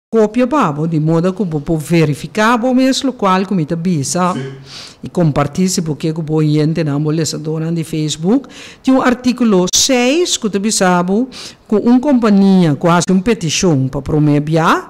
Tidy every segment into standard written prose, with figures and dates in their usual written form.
cópia babo, de modo que vou verificar o mesmo qual que me está bisa e compartilhar se porque que vou gente na molestadora de Facebook. Tem artículo 6 que está bisabo com uma companhia quase petição para promover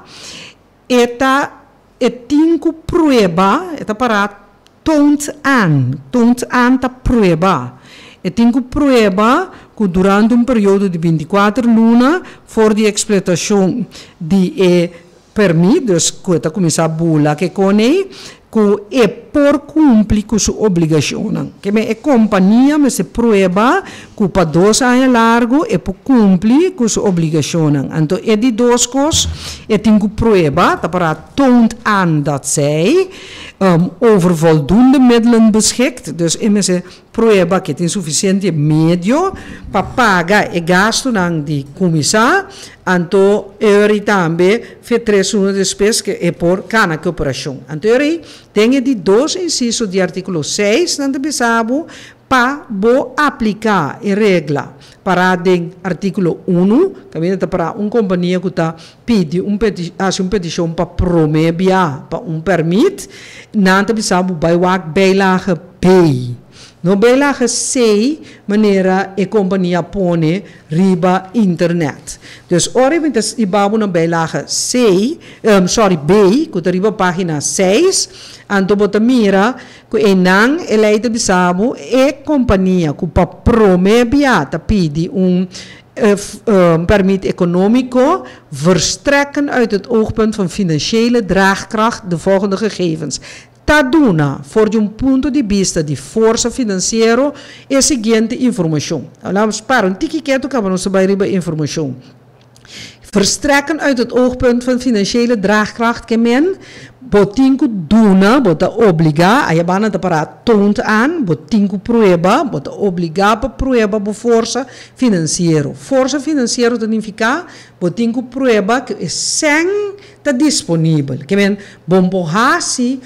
e cinco prueba eta para toont aan ta prueba e cinco prueba que durante período de 24 lunas voor die exploitação de permit, dus que está começar a bula que conei que é por cumprir com sua obrigação. Que a companhia me se prueba que para 2 anos largo é por cumprir com sua obrigação. Então, é de 2 coisas, é tem que prueba, para toont aan dat zij over voldoende middelen beschikt. Dus é prueba que tem suficiente meio para pagar e gasto de comissar. Então, eu também fiz 3 anos depois que é por cada cooperação. Então, eu tenho de 2 incisos de artículo 6 na bisabo para aplicar a regra para o artículo 1, que é para uma companhia que está pedindo uma petição para promover para permit, não bisabo vai bijlage B. No bijlage C, maneira a companhia põe riba internet. Dus ora we het ibabo na bijlage C, B, que está riba página 6, anto bota mira que enang eleita bisabo e companhia que para promover ta pedi permit economico verstrekken uit het oogpunt van financiële draagkracht de volgende gegevens. Taduna, voor de ponto de vista de força financeiro, é a seguinte informação. Vamos para tikkie que acabamos de bij informação. Verstrekken uit het oogpunt van financiële draagkracht que men botinco duna, bota obliga, a jabana da para toont aan, botinco prueba, bota obliga para prueba por força financeiro. Força financeiro significa botinco prueba que é sem tá disponível. Que men bombohasi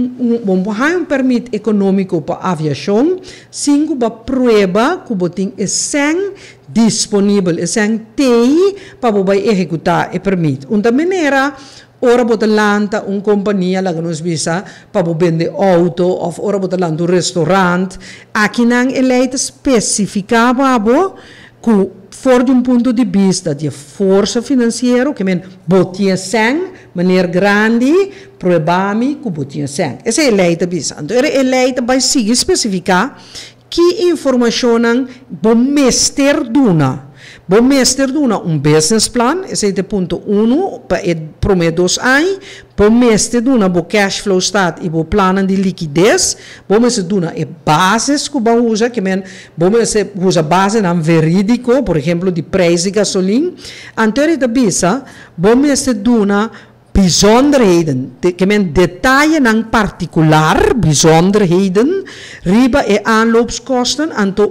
um permit econômico para aviação, 5 ba prueba que botin é sem disponível, é sem TI para bobai executar e permit. Uma maneira ora botalanta companhia lá que nos visa para vender auto ou ora botalanta restaurante aqui não eleita especificava abo que for de ponto de vista de força financeira que men botinha sem maneira grande probami que botinha sem essa é eleita bisa então era eleita vai seguir especificar que informação bom mester duna. Bom mestre duna business plan, esse é o ponto 1, para prometer 2 anos. Bom mestre duna o cash flow stat e o plano de liquidez. Bom mestre duna bases que vão usar, que bom mestre usa base não verídico, por exemplo, de preço de gasolina. Anterior da bisa, bom mestre duna bijzonderheden, que men detalhen aan particular, bijzonderheden, riba e aanloopskosten, anto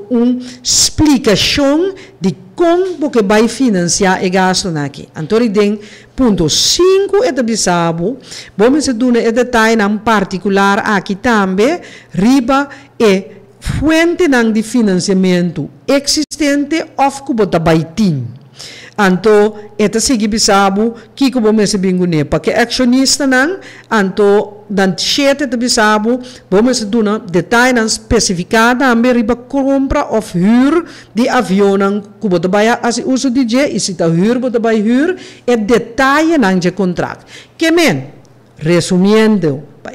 explicação de como que vai financiar e gasto aqui. Então, eu tenho ponto 5 é da bisabo, vamos dar e detalhe em particular aqui também, riba e fuente de financiamento existente ou que bota baitin. Anto eta sigi bisabu kiko bo mese bingune porque accionista nan anto dan chete de bisabu bo mese duna detalhe nan specificada ambe riba compra of huur di avion nan kubo de baya as uso di je isita huur bo de bay huur e detalhe nan je contract que men resumiendo pa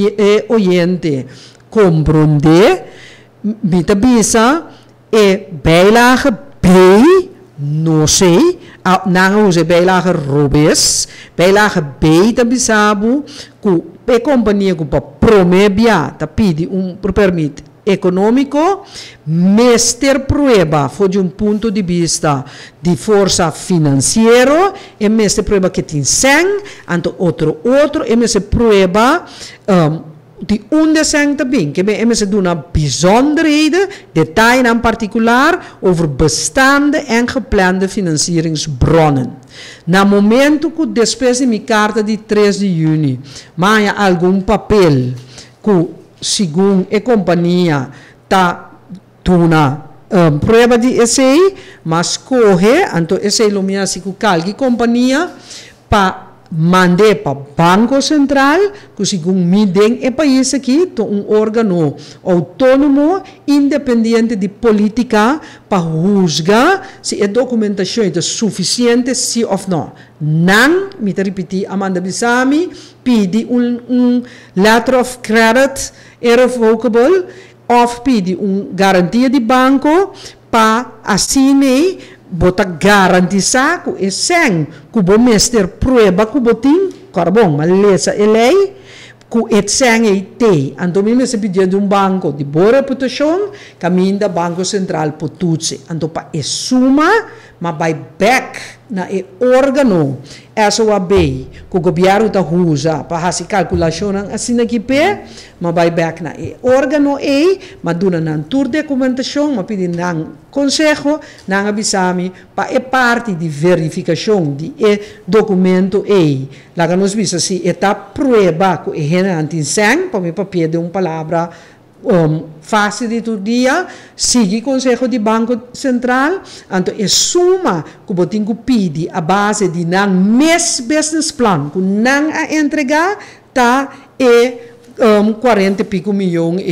oyente comprende bita bisa e bijlage B no sei, não use bijlage Robes, bijlage B da bisabu, que a companhia que para promover, tá pede permit econômico, mester prueba, foi de ponto de vista de força financeiro, e mester prueba que tem 100, anto outro, e mester prueba, die onderzeng também, que é se doen een bijzonderheden, detail in particular over bestaande en geplande financieringsbronnen. Na momento que depois de minha carta de 3 de junho, mas há algum papel que, segundo a companhia, está dando prova de essay, mas corre, então essay lumia se que calque companhia para mandei para o Banco Central, que segundo me tem é país aqui, órgão autônomo, independente de política, para julgar se a documentação é suficiente, sim ou não. Não, me repetir, Amanda Bisami, pede letter of credit irrevocable, ou pede garantia de banco, para assim, bota garantizar que é sem que o mestre prova que o tem carbon maleza é lei que é sem é te então mesmo se pedir de banco de boa reputação caminho da Banco Central por tudo então para é suma mas vai back na é órgão essa o bem que o governo está usa para fazer calculação assim aqui pé mas vai back na é órgão mas duna na tour documentação mas pedir na conselho na avisami para é parte de verificação de documento lá que nós vimos se está prova que é realmente sem para me papel de palavra fácil de todo dia, siga o Conselho de Banco Central, então é suma que você tem que pedir a base de não mes business plan, que não a entregar, tá 40 e pico milhões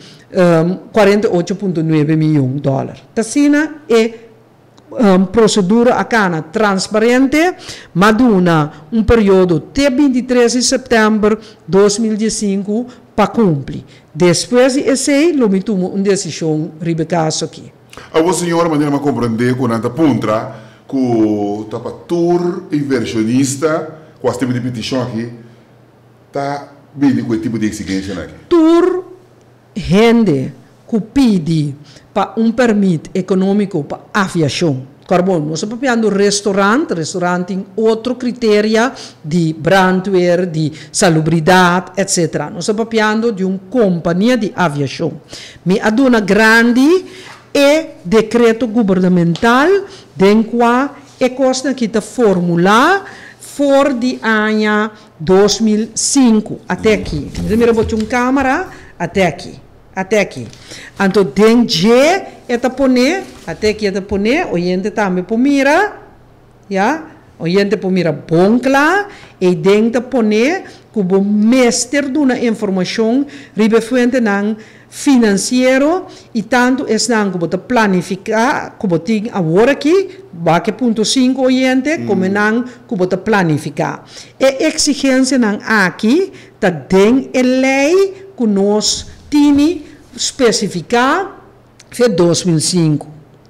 48,9 milhões de dólares. Assim é procedura acana transparente, maduna período até 23 de setembro de 2015 para cumprir. Depois de esse, eu tomo uma decisão ribecaso aqui. A senhora maneira compreender com anta puntra que o tapatur inversionista com as tipo de petição aqui tá bem com tipo de exigência aqui. Tur rende que pede para permit econômico para aviação. Carbono, nós estamos falando de restaurante tem outro critério de brandware, de salubridade, etc. Nós estamos falando de uma companhia de aviação. Mas a dona grande é decreto governamental, den qual é coisa que está formular for de ano 2005 até aqui. Primeiro botar uma câmera até aqui. Até aqui. Então, tem G, até aqui é poner, o gente também pomira, já? O gente pomira bom claro, e dentro poner, que o mestre de uma informação, ribefuente não financeiro, e tanto é não que você planificar, que você tem agora aqui, baque ponto 5 o gente, como não que você planificar. E exigência não aqui, tá dentro a lei que nós tini specificar für 2005.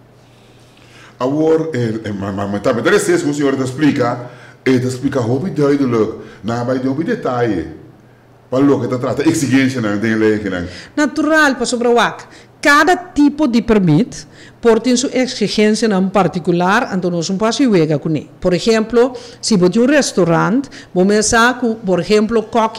Agora, mas também deve ser que o senhor explica muito duidelijk, bij de detalhe. Para o que está tratando, exigência não tem lei que não. Natural, para sobre o cada tipo de permit tem sua exigência em particular, então nós não podemos ver com ele. Por exemplo, se você tem um restaurante, vamos dizer, por exemplo, coque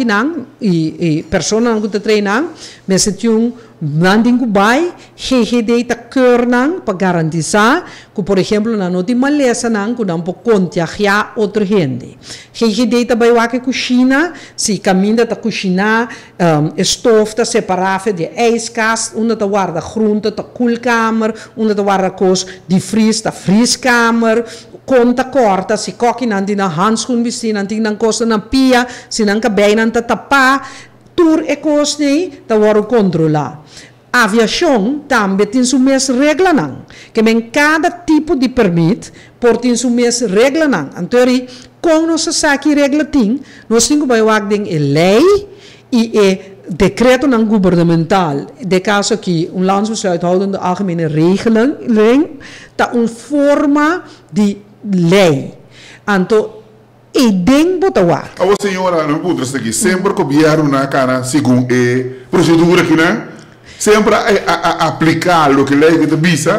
e pessoa que está treinando, mas se tem landing que vai, GGD está querendo para garantir que, por exemplo, não tem maleza que não pode contagiar outra gente. GGD está vai lá que cozinha, se caminha está cozinhar, estofa está separada de ijskast, onde está guarda groente, está koelkamer, onde está guarda coisa de fries, está friskamer, conta corta, se coque não tem handschoen vestir, não tem coisa na pia, se não cabelo não está tapar, tur é coisa está guarda controlar. A aviação também tem sua mesma regra, não. Que em cada tipo de permit, tem sua mesma regra, não. Então, com nossa saque regra tem, nós temos que ter lei e decreto não governamental. De caso aqui, landbouwshuishoudende algemene regeling, está uma forma de lei. Então, e dentro botar. A senhora não pode estar aqui sempre copiar na cara segundo a procedura aqui, né? Sempre a aplicar o que a lei te bisa.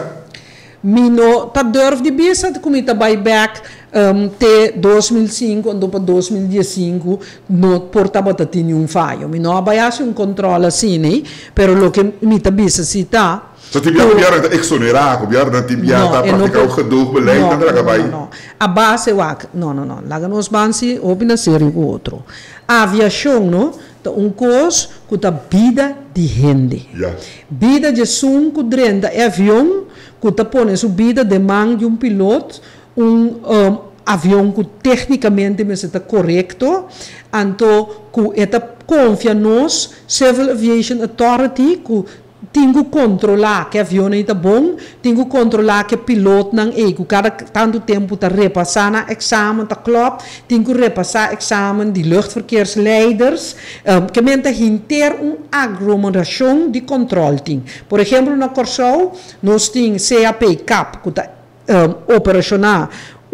Mino tá durf de bisa de comita buyback te 2005 andou para 2015 no portava tinha um falho. Mino abaiasse um controle assim, né? Pero lo que mita bisa se tá. So ti biar da exonerar, biar da ti biar da praticar o gedoog beleid dat er daarbij. No. A base wak, no. Laga nos bansi opina seri o outro. A aviação, no, tá coisa que tá vida de gente. Yeah. Vida de que drenda avião, que tá pone su vida de mão de piloto, avião que tecnicamente está correto, então que eta confia nos Civil Aviation Authority que tem que controlar que o avião está bom, tem que controlar que o piloto não é, que cada tanto tempo está repassar na exame, está klopt, tem que repassar exame de luchtverkeersleiders, que menta hinter aglomeração de controle. Por exemplo, na Corsou, nós temos CAP, que está operacional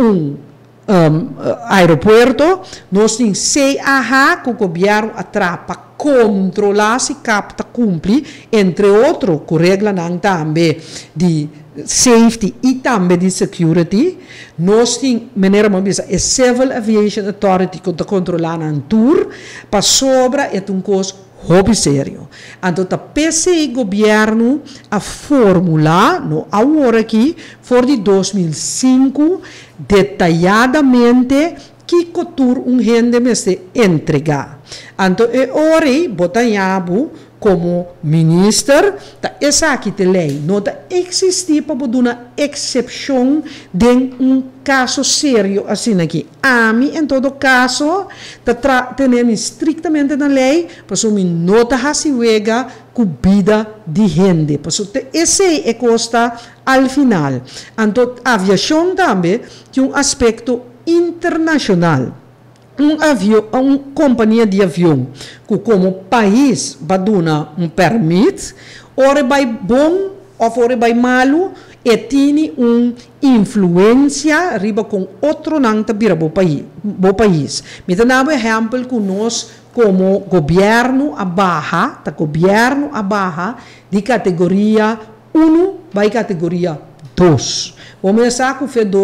aeroporto, nós temos CAH, que o governo atrapa controlar se capta cumpre, entre outros, com regra também de safety e também de security. Nós temos, maneira a Civil Aviation Authority que está controlando a tour, para sobra é coisa hobby sério. Então, o PCI governo a fórmula, no agora aqui, for de 2005, detalhadamente, que cultura rende se entregar. Então, ora, botanhabo como ministro, essa aqui de lei, não existe para uma exceção de caso sério assim aqui. A mim, em todo caso, temos estritamente na lei, para que não se vega com vida de gente. Esse é costa ao final. Então, a aviação também tem aspecto internacional. Uma companhia de avião que como país vai dar permite, ora vai bom ou ora vai malo, e tem influência riba com outro não tá vira bom país. Me dá um exemplo que nós como governo a barra de categoria 1 vai categoria 2. Vamos começar com o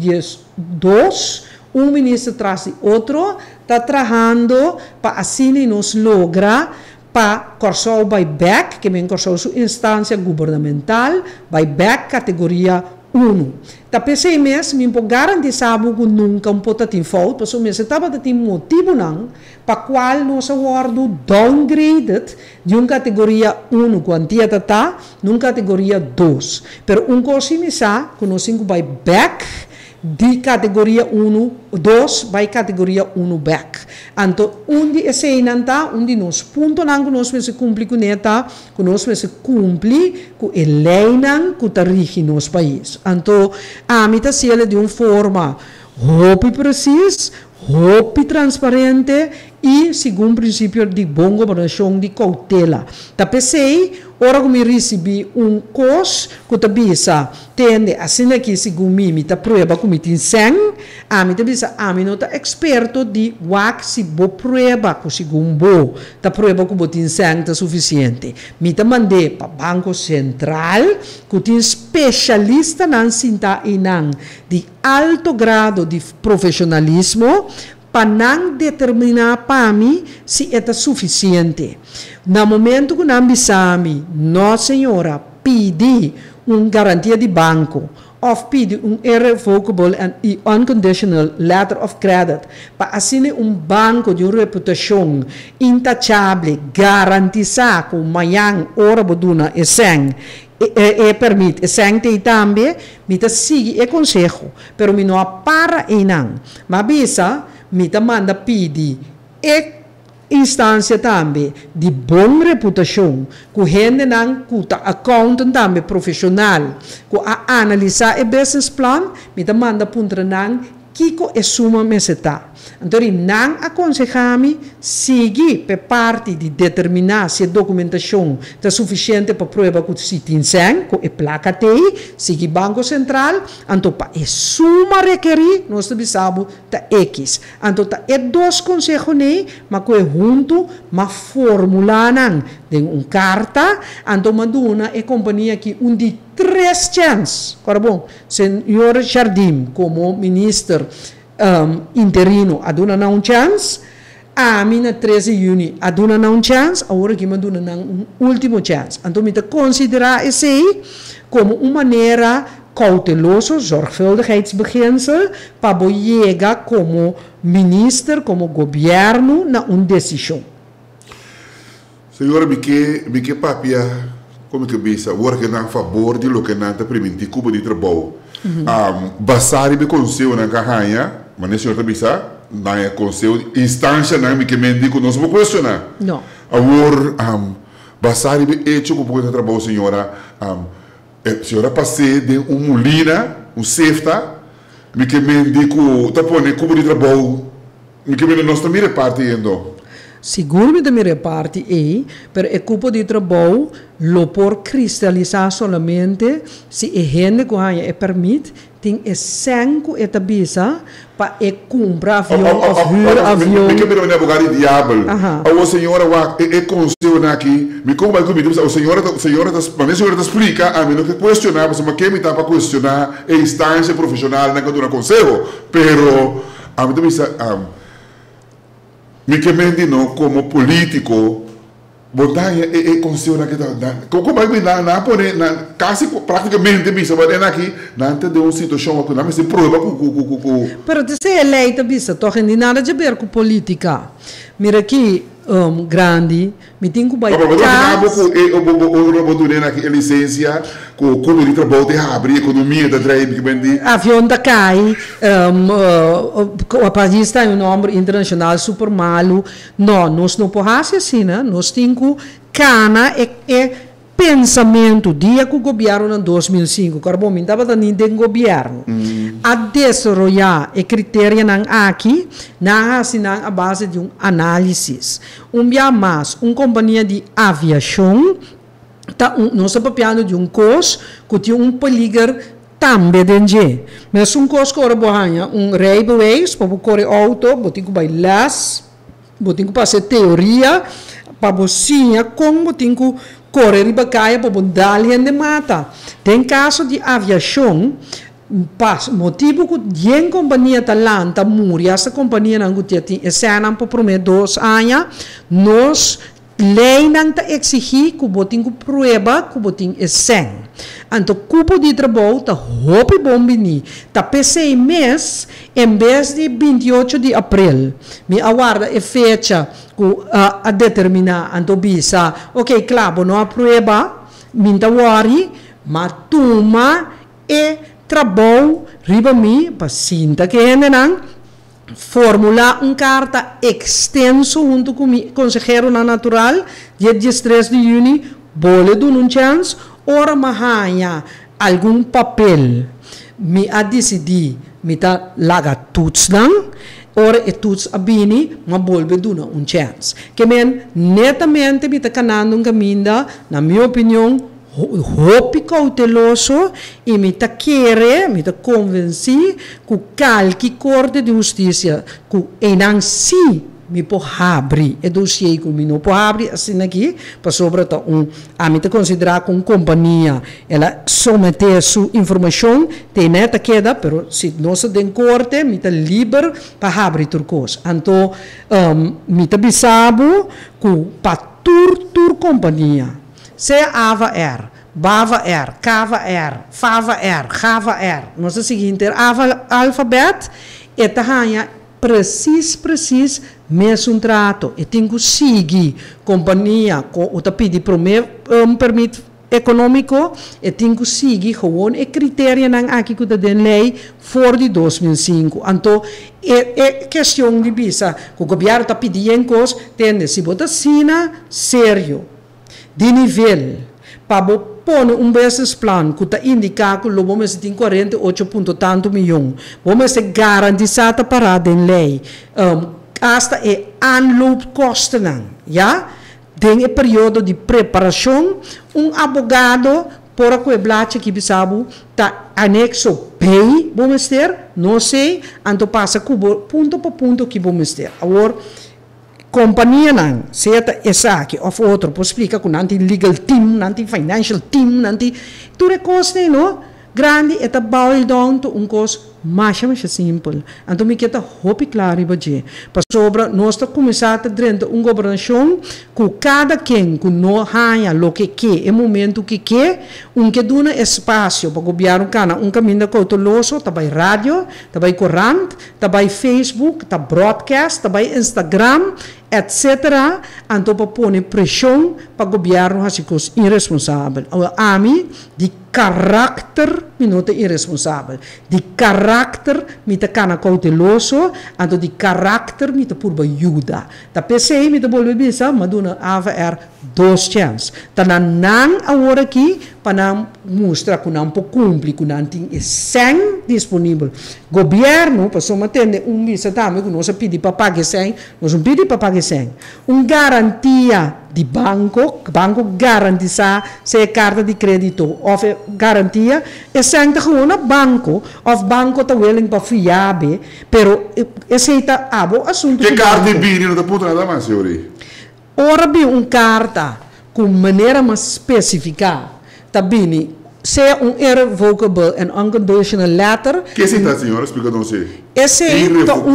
2012. Ministro traz outro, está trabalhando para assim nos logra para Corsou vai back, que vem Corsou sua instância governamental, vai back categoria 1. Tá pensei mesmo, me garantizar que nunca pode ter falta, porque mesmo estava ter motivo não, para qual nós awardo downgraded de uma categoria 1 quantia tá, numa categoria 2. Pero coisa me sabe que nós vai back de categoria 1, 2 vai categoria 1 back. Então, onde esse nanta, onde nós ponto não nós se cumpre com neta, que nós se cumpre com a lei não que está rige nosso país. Então, a mim está sendo de uma forma hope precisa, hope transparente e segundo o princípio de boa governação de cautela. Tá pensei, ora que me recebi coisa que tá bisa, tende assim aqui segundo mim, tá prova que me tem sem, a mim tá bisa, a mim não tá experto de wak se bo prova que segundo bo, tá prova que bo tem sem tá suficiente. Me tá mandei para Banco Central, que tem especialista nan sinta inang de alto grado de profissionalismo, para não determinar para mim se é suficiente. No momento que nós bisami, nossa senhora pede uma garantia de banco, ou pede irrevocable and unconditional letter of credit, para assim banco de uma reputação intouchable, garantizar que amanhã hora boduna é sem, permite, sem ter também, me sigue o conselho, pero me não para e não. Mas bisa, me manda pedir e instância também de boa reputação, que gente não que accountant também profissional, que a analisar o business plan, me manda puntra não que é suma meseta. Então, não aconselhamos seguir por parte de determinar se a documentação está suficiente para provar que se tem sem, que é placa TI, seguir Banco Central, então, para a suma requerir, nós sabemos que é X. Então, é dois conselhos, mas que é junto, mas formular de uma carta, então, manduna é companhia que de 3 chances. Agora, bom, senhor Jardim, como ministro interino, a dona não chance, a minha 13 de junho, a dona não chance, agora que me dona não último chance. Então, me considerar esse aí como uma maneira cautelosa, zorgvuldigheidsbeginsel, para chegar como ministro, como governo, na uma decisão. Senhora, me que papia, como que bisa, work a favor de lo que nanta permitir Cuba de trabalho. basari be conselho na carranha, mas nesse senhor também sabe, na conselho instância na que mendi que nós vamos questionar. Não. Agora, basari be hecho com pouco trabalho senhora, senhora passei de molina, safeta, me que mendi com tapone cubo de trabalho, me que mendi nós também repartindo. Seguro da minha parte pero é culpa de trabalho lo por cristalizar solamente se a gente que é permite tem é cinco etabisa para comprar avião avião me que me não é de diabo a senhora é conselho aqui me como vai comigo a senhora tá explica a mim não que questionar mas que me tá para questionar a instância profissional na que dá conselho pero a mim também me que não como político botar é conselho na que como vai me dar na pone na quase praticamente bisa mas aqui na de uma situação que não se prova com pero de ser eleita bisa toch não nada a ver com política mira aqui grande me tem que vai o boturena aqui licença com como de trabalho de abrir economia da drive que vendi avião da cai o país está em nome internacional super malo nós não podemos assim nós temos que cana pensamento dia que o governo em 2005 carbono estava dando de governo a desarrollar e critério não aqui na a base de análise dia mais companhia de aviação nós estamos de custo que tem peligro também dentro mas custo que agora rijbewijs para correr auto botico vai las botico passar teoria para você como botico correr e bacaia para dar de mata. Tem caso de aviação, motivo que a companhia talanta muri, essa companhia não tem cena para prometer 2 anos, nós lei não está exigir que botem prova que botem sen. Então, cupo de trabalho está hopi bombini, está PC mês em vez de 28 de abril. Me aguarda a fecha a determinar então bisa. Ok, claro, não há prova, minta worry, mas toma e trabalho riba mi para sinta que é não formular carta extenso junto com o consejero na natural dia 13 de junho bole do um chance ora mahanha algum papel me a decidir me tá laga tuts não ora e tuts abini ma bolbe duna chance que men netamente me tá canando caminho na minha opinião hopi cauteloso e me tá querer me tá convenci que qualquer corte de justiça que enang si me pode abrir e dossiê que me não pode abrir assim aqui para sobretudo a me tá considerar como companhia ela someter sua informação tem neta queda pero se não se tem corte me tá livre para abrir turcos então me tá bisabo que para tur companhia se Ava R, Bava R, Cava R, Fava R, Gava R. Nós é seguinte, alfabeto, e tahanha precis, mesmo trato. E tem que seguir companhia, o tapidi permite econômico, e tem que seguir gewoon e critério não aqui que tem lei for de 2005. Então, é questão de visa, que o governo está pedindo coisas, tem se botar sina sério. De nível, para pôr business plan que está indicado que o vamos ter 48 tanto milhões, vamos ter garantizado para a lei, hasta é anloop custen, já? Tem período de preparação, advogado por a blate que bisabo está anexo pay, vamos ter, não sei, então passa ponto por ponto que vamos ter. Agora, companhia não, certa essa aqui, ou outro, posso explicar com nanti legal team, nanti financial team, nanti tudo é coisa, não? Grande, é boil down to coisa mais simples. Então, me queda hopi claro e baje. Para sobre, nós estamos começando a dentro uma governação que cada quem que não ganha o que quer, é momento que quer, que dá espaço para o governo cana, caminho cauteloso, também rádio, também corrente, também Facebook, também broadcast, também Instagram, etc. Então, para pôr pressão para o governo, assim que é irresponsável. A mim, de caráter, não é irresponsável. De caráter, me está cana cauteloso, então de caráter, me está por ajuda. Da PC, me está bolbe bisa, mas dona ava dois chances. Tá não agora aqui, para mostrar que não pode cumprir, que não tem sem disponível. Governo, para só atender bisa também, que nós pedimos para pagar sem, nós não pedimos para pagar sem. Garantia de banco garantiza se é carta de crédito ou garantia é sempre gewoon banco ou banco está willing para fiável, pero aceita abo assunto que carta de bini não está ponto nada mais, senhor? Ora bem maneira com maneira mais específica, tá bem se é irrevocable and unconditional letter. Que se está, senhor? Explica-nos você. Esse é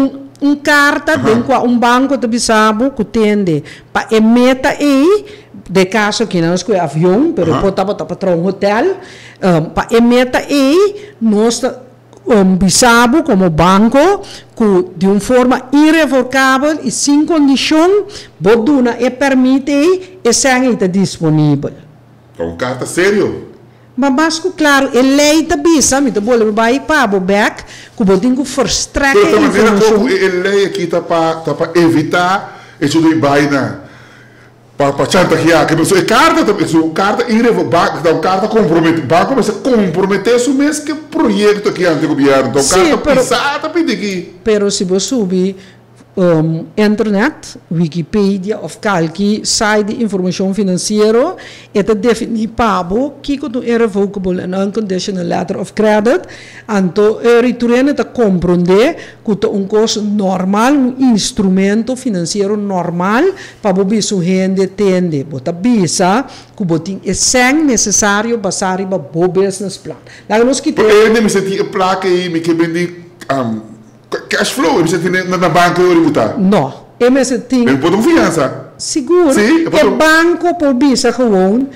carta dentro de banco de Bissau que tende para emitir aí de caso que não é avião, pero pode estar para um hotel, para emitir aí nós Bissau como banco que de uma forma irrevocável e sem condição, boduna e permite e ser disponível. Então, carta sério? Mas, claro, a lei da bisa, me boleh baik pa back, que botin que verstrekken informação. A lei aqui está para evitar isso do baina, para chantagear, que pessoa carta irrevogável, então carta compromete, banco mas comprometer isso mesmo que projeto que ante governo, então carta pisada pede aqui. Pero se você subir internet, Wikipedia of qualquer site de informação financeira, é definir pabo que é irrevocable and unconditional letter of credit, então retorna a compreender que é custo normal, instrumento financeiro normal para você sugerir tende, bota bisa que botin é sem necessário passar para o business plan. Lá nós que tem me senti a placa aí me que bendi cash flow, você tem na banca eu botar? Não, você tem. Ele pode confiança. Seguro. Sim, o banco por bisa gewoon,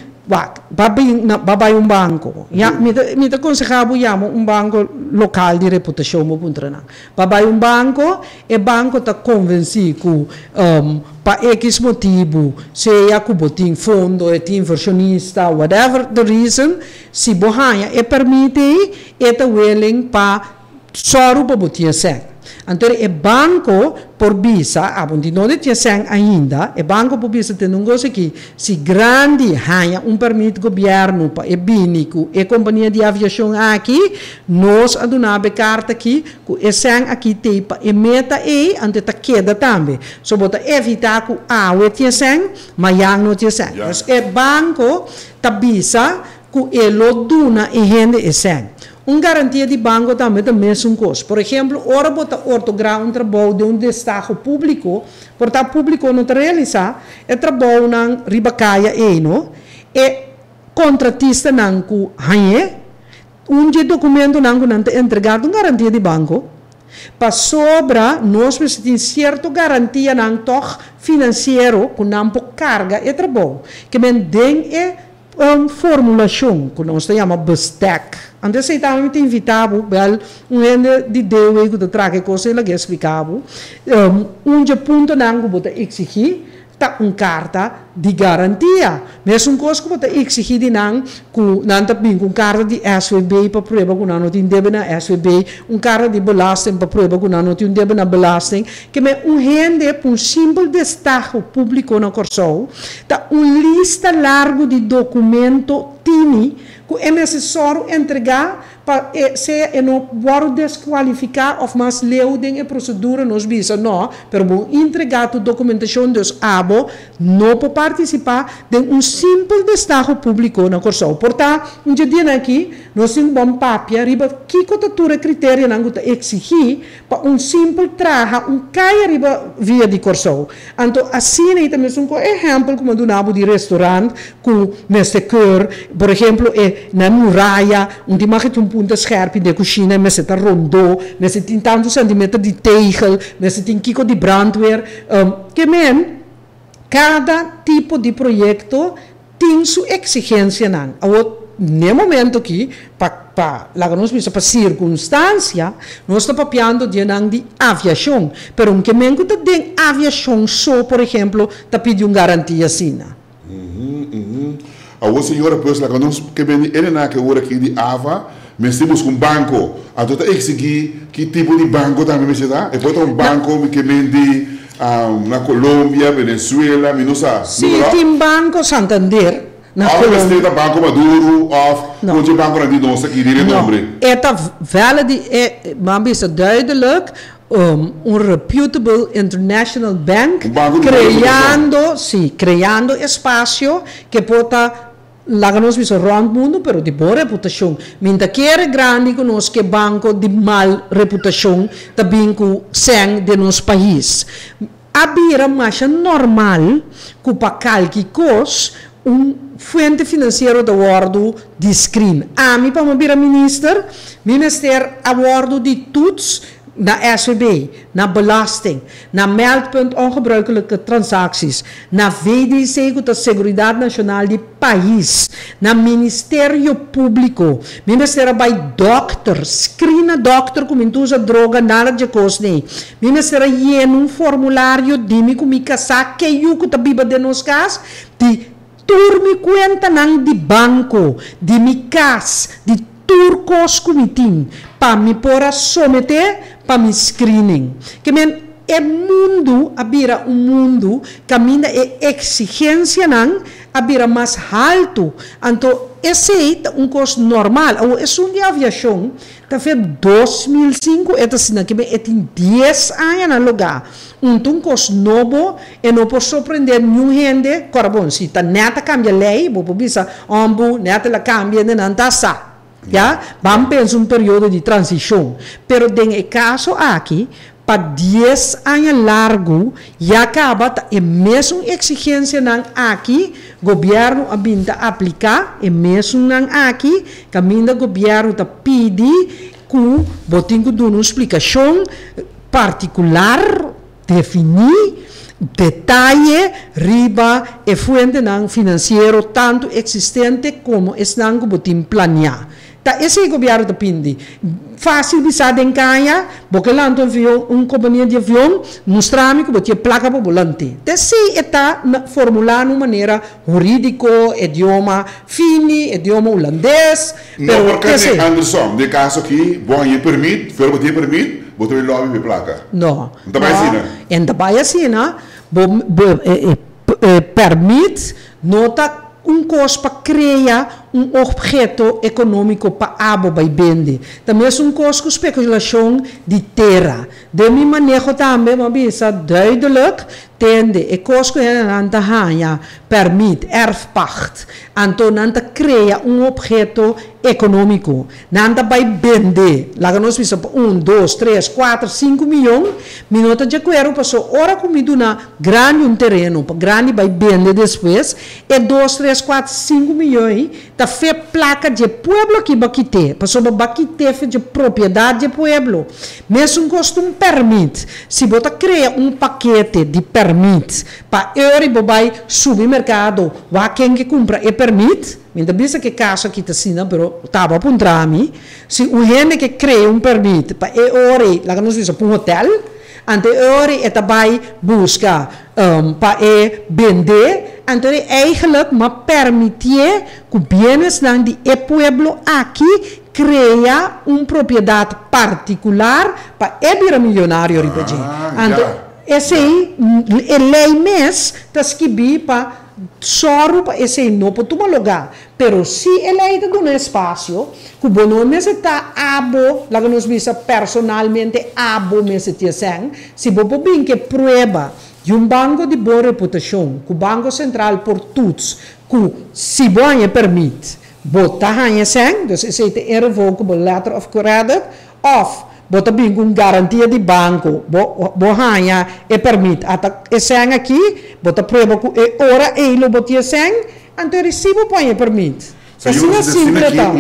babay banco. Ja, me aconselhava banco local de reputação mo puntra na. Babay banco, e banco tá convencido para X motivo, seja que botin fundo, é inversionista, whatever the reason, se bohanha e permite e tá willing para só para botar sem. Então, o banco por bisa, onde não tinha sem ainda, o banco por bisa tem um gosto aqui, se grande ganha permite governo para o bínico e companhia de aviação aqui, nós adunamos a carta aqui, que o sem aqui tem para emeta e ante tá queda também. Só bota evitar que a tinha sem, mas não tinha sem. Mas o banco tá bisa que ele duna e rende e sem. Garantia de banco também é mesmo custo. Por exemplo, ora bota ortografia trabalho de destaque público, portanto público não realiza, é trabalho na ribacaia e contratista não que hanhe, documento não é entregado garantia de banco, para sobra nós precisamos certa garantia não toque financeiro que não pode carga e trabalho, que é formulação que nós chamamos BESTEC. Antes eu estava muito invitado, ende de Deus que traga coisa lá que explicava, ponto não que bota exigir tá carta de garantia, mas coisa que bota exigir de não que não tá bem carta de SVB para prova que não tem débito na SVB, carta de belasting para prova que não tem débito na belasting, que me rende simples destaque público na corso, tá lista largo de documento tini que é necessário entregar para se não pode desqualificar ou mais leudem a procedura nos bisa não, pero bom entregar a documentação dos abo não pode participar de simples destaque público na corso. Portanto, dia aqui nós temos bom papel riba que cotatura critério não está exigir para simples traja caia riba via de corso. Então assim aí também um exemplo como do nabo de restaurante com neste cor, por exemplo na muralha onde mais punta scherpe de cozinha, mas está rondou, mas tem tantos centímetros de tegel, mas tem kiko de brandweer, que cada tipo de projeto tem sua exigência não. no momento aqui, para circunstância, nós estamos papiando de aviação. Pero que mesmo que tem aviação só, por exemplo, está pedindo garantia assim. A senhora, pois, lá, nós que vem, ele na que hora aqui de Ava, mas temos um banco. A toda exigir que tipo de banco também me dá? E depois um banco que vem de na Colômbia, Venezuela, não sabe? Sim, tem Banco Santander. Na Colômbia, Banco Maduro, onde banco na de nossa aqui, de nome. Eta valid, maar is het duidelijk. Reputable international bank, creando espacio que pueda laganos viso round mundo, pero de boa reputação. Minta que era grande que nós que banco de mal reputação, também com sem de nosso país. Abira mais normal que para qualquer coisa fonte financeiro da acordo de screen. A mim para abrir minister acordo de toets na SVB, na belasting, na meldpunt ongebruikelijke transacties, na VDC, de Seguridade Nacional de País, na Ministério Público, Ministério bij dokter, screena dokter com intusa droga, nada de coisa nem. Ministério llena formulário de mim com mi casa que eu que tá biba de nos cas, de turmi conta nang de banco, de mi cas, de turcos comitim, para me pôr someter para me screening. Que men mundo abira mundo caminha exigência não abira mais alto. Então esse é custo normal. Ou é de aviação. Tá feito 2005 é assim que tem 10 anos na lugar. Custo novo e não pode surpreender nenhum gente. Corabon, se tá neta cambia lei, vou bisa neta la cambia de não tá. Vamos pensar período de transição. Pero em caso aqui, para 10 anos largo, já acaba a mesma exigência aqui, governo abinda aplicar, e mesmo aqui, caminho do governo está pedir que botem que uma explicação particular, definir, detalhe, riba e fonte financeiro tanto existente como estão que botem planear. Tá, esse governo da pindi fácil bisa em Canha, porque lá então companhia de avião mostrar-me que botia placa para volante. Desse está formular de maneira jurídico, idioma fini, idioma holandês. Não, porque Anderson, de caso aqui, bom, e permite, foi botia permite, botou ele lobby placa. Não. Não vai assim, né? Em da baia assim, né? Permite, nota custo para criar objeto econômico para abo vai vender. Também é custo de especulação de terra. De minha maneira também, mas duidelijk, tende, e custo que nanta hanha permite erfpacht. Então, nanta cria objeto econômico. Nanta vai vender. Lá nós visa 1, 2, 3, 4, 5 milhões. Minuto de quero passou hora comido na grande terreno, grande vai vender depois. E 2, 3, 4, 5 milhões. Tá fe placa de pueblo que baquite. Passou baquite de propriedade de pueblo. Mesmo costume permite. Se você cria paquete de permite para euro vai subir mercado, vai quem que compra e permite. Ainda bisa que caso aqui está assim, pero estava apontando se o gente que cria permite para euro, lá que nós vimos para hotel, ante euro é também busca para vender. Então, eigenlijk maar permitir que bienes de pueblo aqui cria propriedade particular para o milionário. Então, esse aí, é lei mesmo, está escrito para só para esse não pode tomar lugar. Pero se ele ainda dá um espaço, que o bono mesmo está abo, lá que nós vimos personalmente abo mesmo se você bem que prova de banco de boa reputação, que o Banco Central por todos, que se você permite, botar em sen, então esse é irrevocable letter of credit, of bota bem com garantia de banco, bohanha e permite. Até esse aqui, bota prova que ora ele botia sen, então recibo põe permite. Assim é simples tá.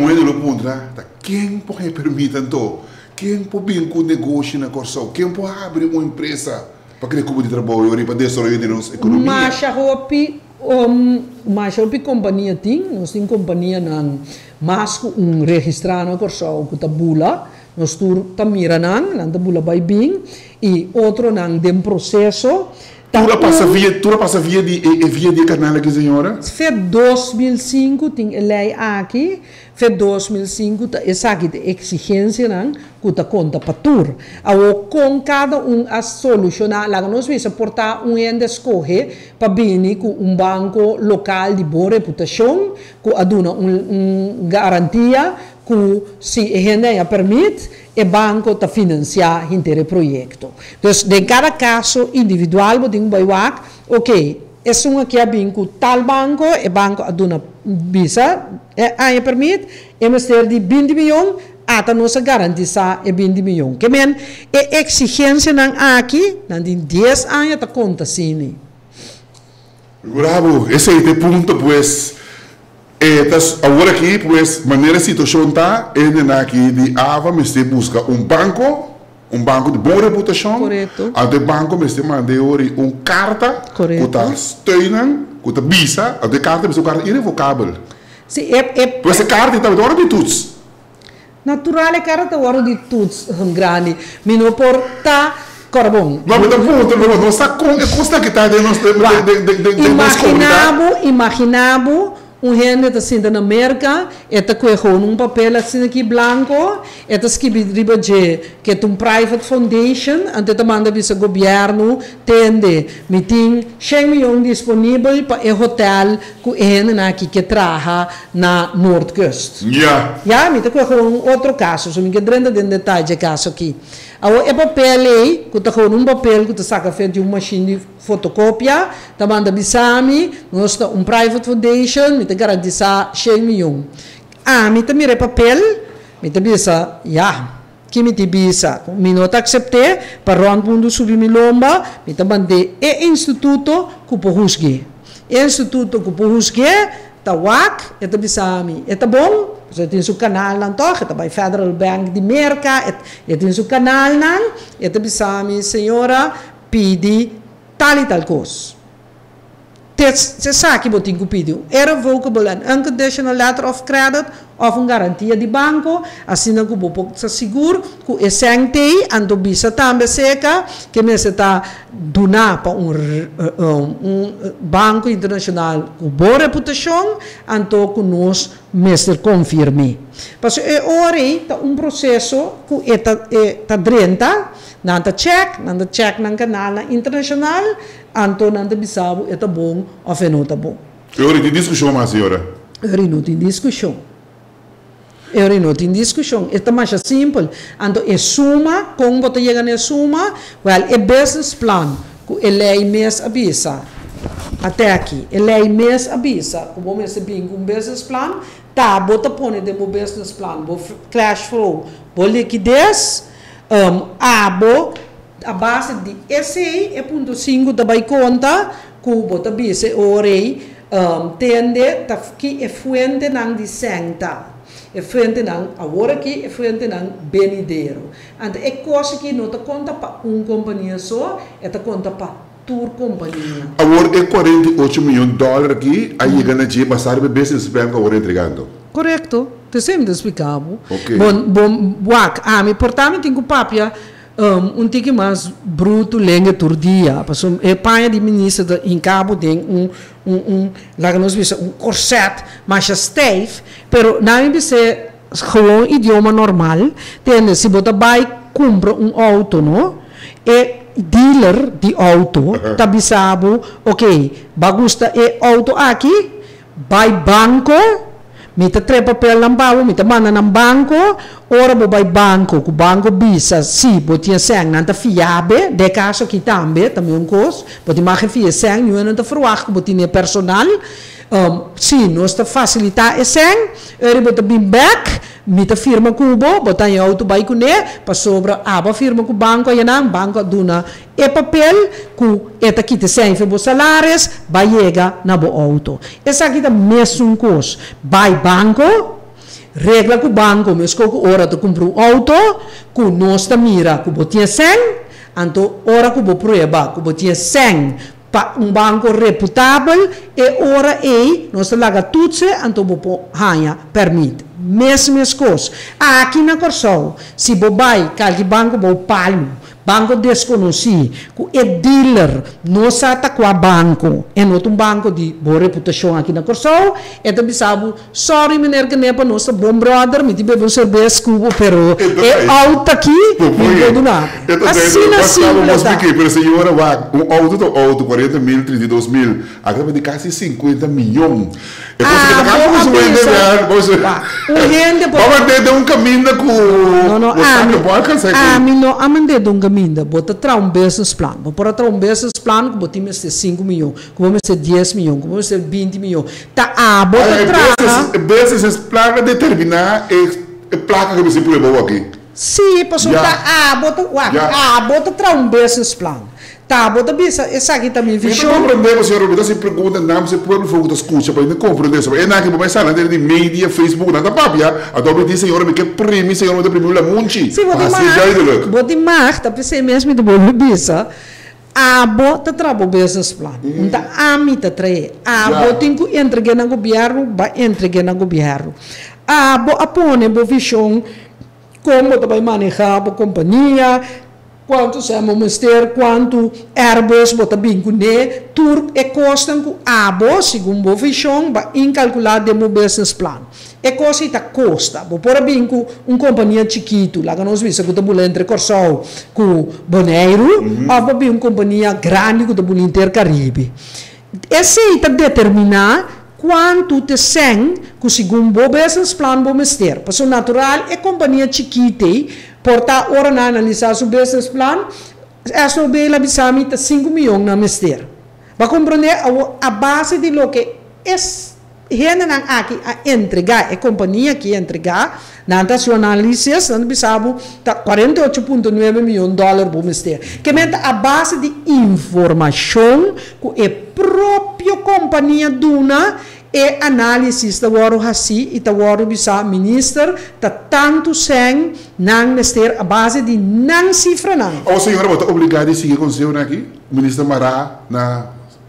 Quem pode permitir então? Quem pode bem com negócio na corção? Quem pode abrir uma empresa para criar cubo de trabalho e para desenvolver a nossa economia? Mas Mas a companhia tem, nós temos companhia não, mas com registrado com o tabula, nós tamira não tabula vai bem e outro não tem processo. Tu passa via de canal aqui, senhora? Foi 2005 tem lei aqui, foi 2005 essa aqui de exigência não, que tá conta para tur. Com cada a solucionar, lá nós vamos portar ende escorre para vir com banco local de boa reputação, que aduna garantia que se a gente permite, o banco está financiar o inteiro projeto. Então, em cada caso individual, você tem que ok, é um aqui com tal banco, o banco aduna visa, a permite, e mais de 20 milhões, até nós garantizar 20 milhões. Que men, a exigência não aqui, não tem 10 anos, está conta assim. Bravo, esse é o ponto, pues. Agora aqui, pues, maneira situação está, aqui de Ava, me se busca banco de boa reputação. Correto. Até banco me se manda carta, correto, que está steunen, que está visa, até carta me se carta irrevogável. Sim, Pues a carta está hora de tudo. Natural, a carta hora de tudo, grande. Me não porta Corbon. Vamos dar ponto, não está custa que está de nós Imaginamos gente está sendo na América, está com papel assim aqui branco, está escrito que é private foundation, então está mandando o governo tende, tem 100 milhões disponível para o hotel que gente aqui que trabalha na North Coast. Já, me está com outro caso, só me quero entrar em detalhe caso aqui. É papel aí, que está com papel que está saca de uma machine de fotocópia, está mandando bisami, nós está private foundation, me está garantizar 100 milhões. Me está mira papel, me está bisa, que me te bisa, me não acceptei, para rond mundo subir mi lomba, me está mandando instituto que po husgue. Instituto que po husgue, tá wak, está bisami, está bom? Você tem seu canal não toca, está by Federal Bank de Merca, tem seu canal não, está bisami, senhora, pede tal e tal coisa. Você sabe que você tem que pedir irrevocable and unconditional letter of credit ou uma garantia de banco, assim que você pode seguro que é sente ando bisa também seca que você está donar para banco internacional com boa reputação, então que nós mestre confirme. Mas é hora processo que está drenta, não check no canal internacional, então não bisabo é bom ou não está bom. Eu não discussão mais, senhora. Eu não tenho discussão. É mais simples. Então, é suma, como você chega na suma, é business plan, que lei mês avisa. Até aqui, lei mês avisa, como você tem um business plan, tá, você põe no business plan, cash flow, liquidez, a base de esse é ponto 5 da vai conta que você avisa orei tende que é fuente não de senta é fuente não agora aqui é fuente não benideiro então é coisa que não te conta para companhia só é te conta para tour companhia agora é 48 milhões de dólares aqui aí chega na dia passar o business plan agora entregando correto te sempre explicado okay. bom me portar tem que papia tique mais bruto lenga tur dia passou é pai de ministro em cabo tem lá nós vimos corset mais steve pero não é ser gewoon idioma normal tem se você vai comprar auto não é dealer de auto tá bisabo ok bagusta é auto aqui vai banco mita tre papel ng bawo, mita mana ng banco, ora mo bay banco, ku banco bisa, si, botinha sang, nanta fiabe, de caso que também um cos, boti mache fia sang, nu nanta fruach, botinha personal, si, nós ta facilitar e sang, eri bota bim back, mita firma kubo, botanha auto bay kune, pa sobra aba firma ku banco, yan banco duna, e papel, ku eta kita sang, fe bo salares, bayega na bo auto. Essa aqui tá mesmo cos, bay banco, regla ku banco, mas ko ora tu compro auto, ku nós ta mira, ku botinha sang, anto ora ku bo prueba, ku botinha sang, para banco reputável e ora nós laga tudo então vou hanha permite mesmas coisas aqui na Corsol se bobai qualquer banco vou palmo banco desconhecido, que é dealer, não sabe qual banco, é outro banco de boa reputação aqui na Corsol, é também sabe, sorry, menino, que não é para nós, bom brother, me tive um cerveja, pero é alto aqui, me vou donar. Assim, assim, pero senhora, auto 40 mil, 32 mil, agora de quase 50 milhões. Vamos ter um caminho com... Não, de um caminho, bota tra um business plan, bota tra um business plan, que bota ter 5 milhões, que vamos ter 10 milhões, que vamos ter 20 milhões. Tá, bota tra... Business plan determinar a placa que você pôr aqui. Sim, pessoal, bota tra um business plan. Tá, bota bisa, essa aqui também viu? Não compreendemos, senhor Roberto, se pergunta, não, você pode fazer outra escuta, para não compreender isso. É naquele momento, na de mídia, Facebook, nada papia, a dobra diz, senhor, me que prêmio, senhor, me prêmio la munchi. Sim, bota mais, tá pensei mesmo de bom bisa. Bota trabalho business plan. Então, me tá trai. Bota entregue na governo, vai entregue na governo. Apone, boa visão, como vai manejar a companhia, quanto se ministério, quanto Airbus bota bingo ne, tur e costam com segundo a visão, vai incalcular de business plan. E cosa ita costa, por bingo companhia chiquito, lá que nós vimos que tá entre Corsol com Bonaire, ou bem companhia grande que tá Intercaribe. Esse ita determinar quanto te sem que segundo o business plan do ministério. Porque natural é companhia chiquita, porta ora na analisar o business plan, essa bem la bisami ta 5 milhões na ministério. Vai compreender a base de lo que é gente não aqui a entregar, é companhia que entregar, na sua análise, não bisabo tá 48,9 milhões de dólares para o ministério. Que é a base de informação que a própria companhia duna e análise da waro hasi e da waro bisa minister tá tanto sem não ministério a base de não cifra não. O senhor está obrigado a seguir o conselho aqui, o ministro Mará na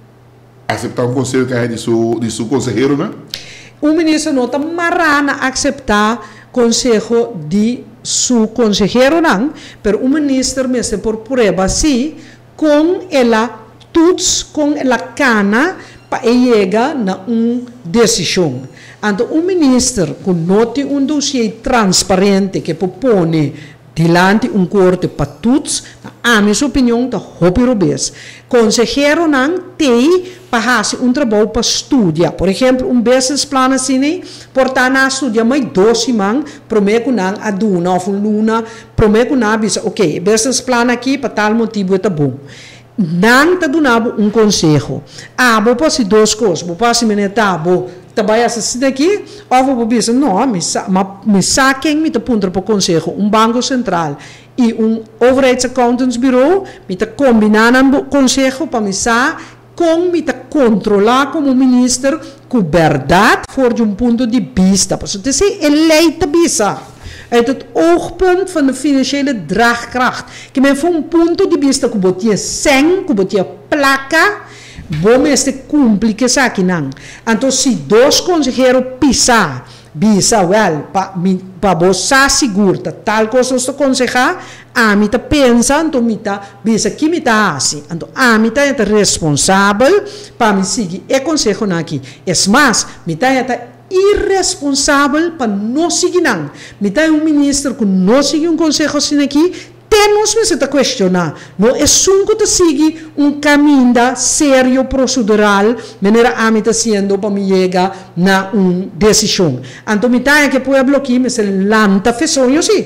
aceitar um conselho que é de seu conselheiro, né? O ministro não está marana aceitar conselho de seu conselheiro, não, mas o ministro mesmo por prova sim, com ela tuts, com ela cana para chegar na decisão. Então, o ministro que note dossiê transparente que propõe diante corte para todos, a minha opinião está hopirobês. Conselheiro não tem para fazer trabalho para estudar. Por exemplo, business plan assim, portar na estudar mais 12 semanas, prometo não a duna ou luna, prometo não bisa, ok, business plan aqui para tal motivo é bom. Não te donava conselho. Vou fazer duas coisas, vou fazer vou trabalhar assim aqui, ou vou dizer, não, me saquem, me apontam para o conselho, banco central e overhead accountants bureau, me combinando o conselho para me com me controlar como ministro com verdade for de ponto de vista, porque você é eleita bisa. Uit het oogpunt van de financiële draagkracht. Que men van ponto de vista que botia sem, que botia placa, bom este cumpre que sa kinang. Então se dois conselheiros pisar, bisa well, pa bosa segura, tal coisa se aconsejar, a mim tá pensa, então me tá bisa que me tá assim. Então a mim tá responsável para me seguir e conselho aqui. É mais, me tá irresponsável para não seguir não. Me dá ministro que não sigue conselho assim aqui, temos que questionar. Não é só que seguir caminho sério procedural, maneira a mim está sendo para me chegar na decisão. Então me dá que pueblo aqui me se lanta fesonho sim.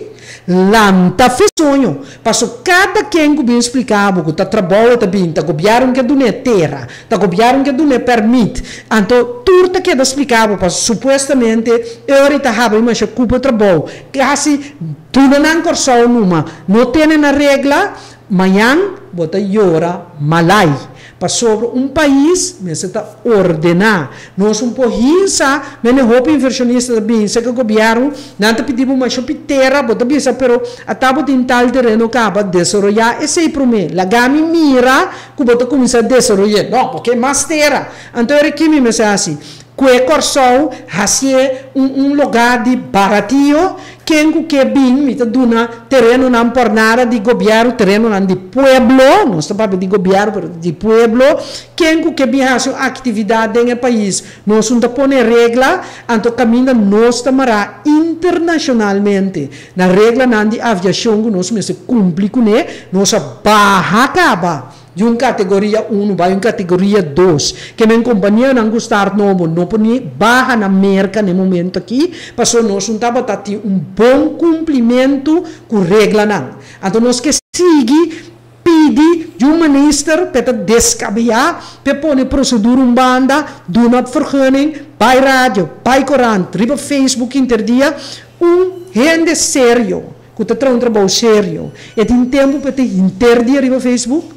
Lanta fesonho. Passo cada quem que bem explicava que está trabalhando também, está governo que não é terra, está governo que não é permite. Então tudo que explicava, passo supostamente eu está havendo mais culpa trabalho. Quase tudo não corção numa, não tem na regra, amanhã bota llora malai. para sobre país, mas está ordenar. Nós porrinsa, mas roupa inversionista também, se que o governo não está pedindo uma chupiteira, bota bisa, pero atabo de tal terreno acaba de desenvolver, esse é para mim. Lagami mira, que bota começar a desenvolver. Não, porque é mais terra. Então, é que me assim. Que Corsol hacia lugar de baratinho, quem que bem, me duna terreno não por nada de governo, terreno não de pueblo, não está para de governo, mas de pueblo, quem que bem hacia atividade no país, nós não põe regra, então caminha nós tamará internacionalmente, na regra não de aviação, nós me se cumpre com ele, nós barra acaba. De categoria 1 para categoria 2. Que minha companhia não gostar não pode barra na merca no momento aqui, passou nós não estava tendo bom cumprimento com regra não. Então nós que seguir pede de minister para descabear, para pôr procedura banda, do not vergunning, bij rádio, bij Coran, riba Facebook interdia, gente sério, que está um trabalho sério. E tem tempo para interdia riba Facebook?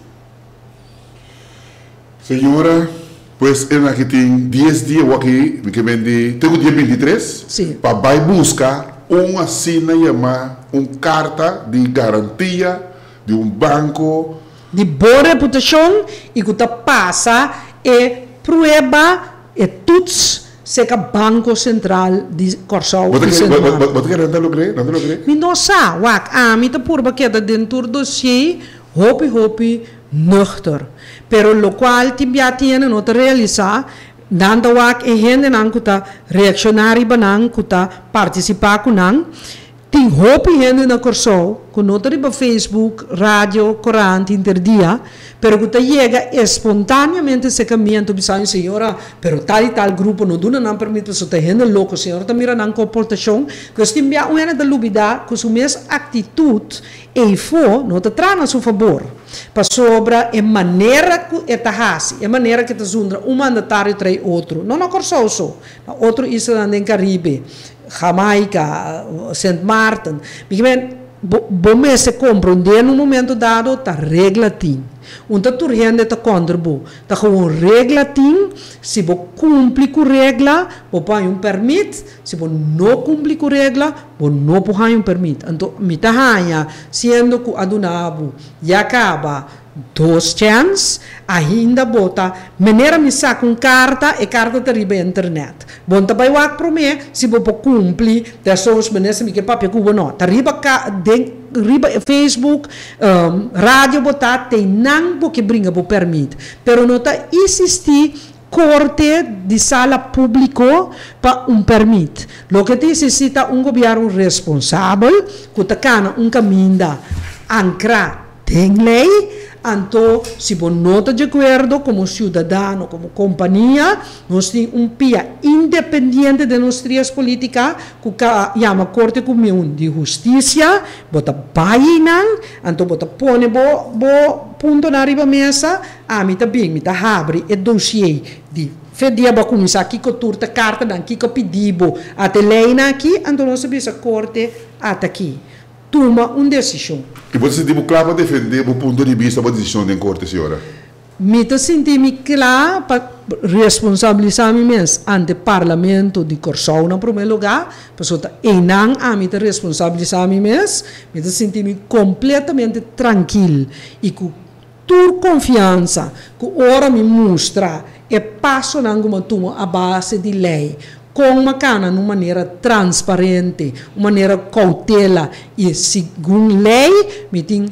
Senhora, pues en aquí tem 10 dias aqui, que vende, tenho dia 23, sim, para buscar uma assina chamada carta de garantia de banco de boa reputação e que passa e prueba e tudo se que Banco Central de Corsol. Você quer não lo cree? Mi não sabe, me está por baqueta dentro do dossier, hopi nuchter. Pero lo qual tibia tiene no te realizar, dando wak e gente nan kuta reaccionari banang kuta participar kunang, tem hopi gente na Corsol, com nota riba Facebook, rádio, Coran, interdia, pero que llega espontaneamente se caminha, tu bisa, senhora, pero tal e tal grupo não duna não permite so te gente louco, senhora, tá mira nan comportação, que os timbia uma da lubida, com sua mesma atitude, e for, não te trana a seu favor, para sobra é maneira que eta hasi, é maneira que te zundra, um mandatário trai outro, não na Corsol só, outro isso em Caribe, Jamaica, Saint Martin, bom se compreender no momento dado tá regra tem tá turrende tá contribu tá com regra tem se você cumpre com regra você põe permit se você não cumpre com regra você não põe permit então me tá hanha sendo que adunabo e acaba 2 chances, ainda bota maneira me saca carta e carta tá riba internet. Bom tá vai wak pro me se você cumpre da sons maneira me que papel que não tá riba Facebook, rádio bota tem não que brinca por permite, pero não tá existir corte de sala público para permit. Lo que necessita governo responsável que tá cana caminho ancra tem lei. Então, se você não está de acordo como cidadão, como companhia, nós temos pia independente de nossas políticas, que chama Corte Comum de Justiça, você vai então você põe o ponto na riba mesa, me está bem, me está abre o dossiê de fedia ba começar aqui com turta carta, aqui com pedido, até lei aqui, então nós sabemos a Corte até aqui. Toma decisão. E você se claro para defender o ponto de vista da decisão da corte, senhora? Me senti claro para responsabilizar-me ante o parlamento de Corsol, no primeiro lugar, porque enang a me responsabilizar-me me senti completamente tranquilo e com toda confiança que ora me mostra e passo nanguma tuma a base de lei. Com uma cana, de maneira transparente, de maneira cautela e segundo lei, me tem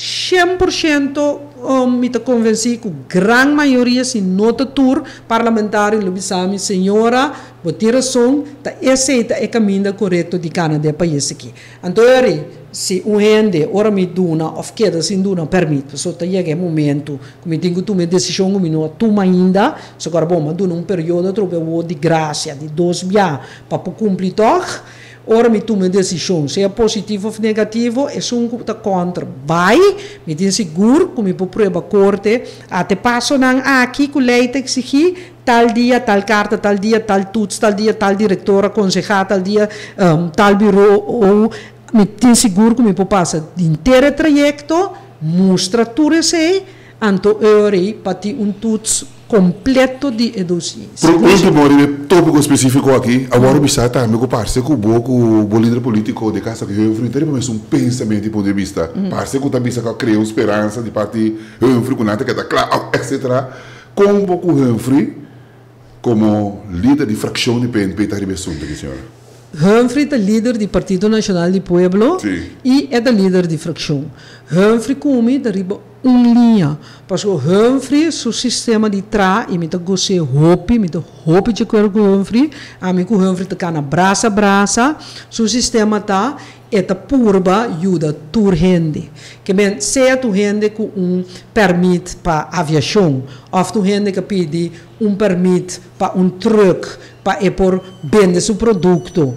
100% me está convencido que a grande maioria, se nota tur parlamentar, lobisami, senhora, botar razão, esse é o caminho correto de cana do país aqui. Então, se gente, ora me duna, ou queda sem duna, permite, só chega um momento, que me tenho que tomar decisão, que me não toma ainda, só agora, bom, duna período, de graça, de 2 meses, para cumprir ora me toma decisão, se é positivo ou negativo, é um que está contra. Vai, me tem seguro, como eu prova a corte, até passo aqui que a lei te exigir, tal dia, tal carta, tal dia, tal tuts, tal dia, tal diretora, concejal, tal dia, tal bureau, ou me tem seguro que me passa de inteiro trajeto, mostra tudo isso, anto eurei para um tuts completo de educação. Por último, um tópico específico aqui, agora me está também com parceiro com o líder político de casa que eu enfrentei, mas um pensamento de ponto de vista. Parceiro que também está criando esperança de parte eu enfrentei com nada que está claro, etc. Como o Humphrey, como líder de fração de PNP, está rebeçando, senhora? Humphrey é líder do Partido Nacional do Pueblo e é o líder de fração. Humphrey come deriva linha, porque Humphrey seu sistema de tra e me tá goste hope de acordo com Humphrey, a mim com Humphrey tá cana braça seu sistema tá purba ajuda tur gente, que men se tu gente com permit para aviação, ou tu gente que pede permit para truck para por vender seu produto,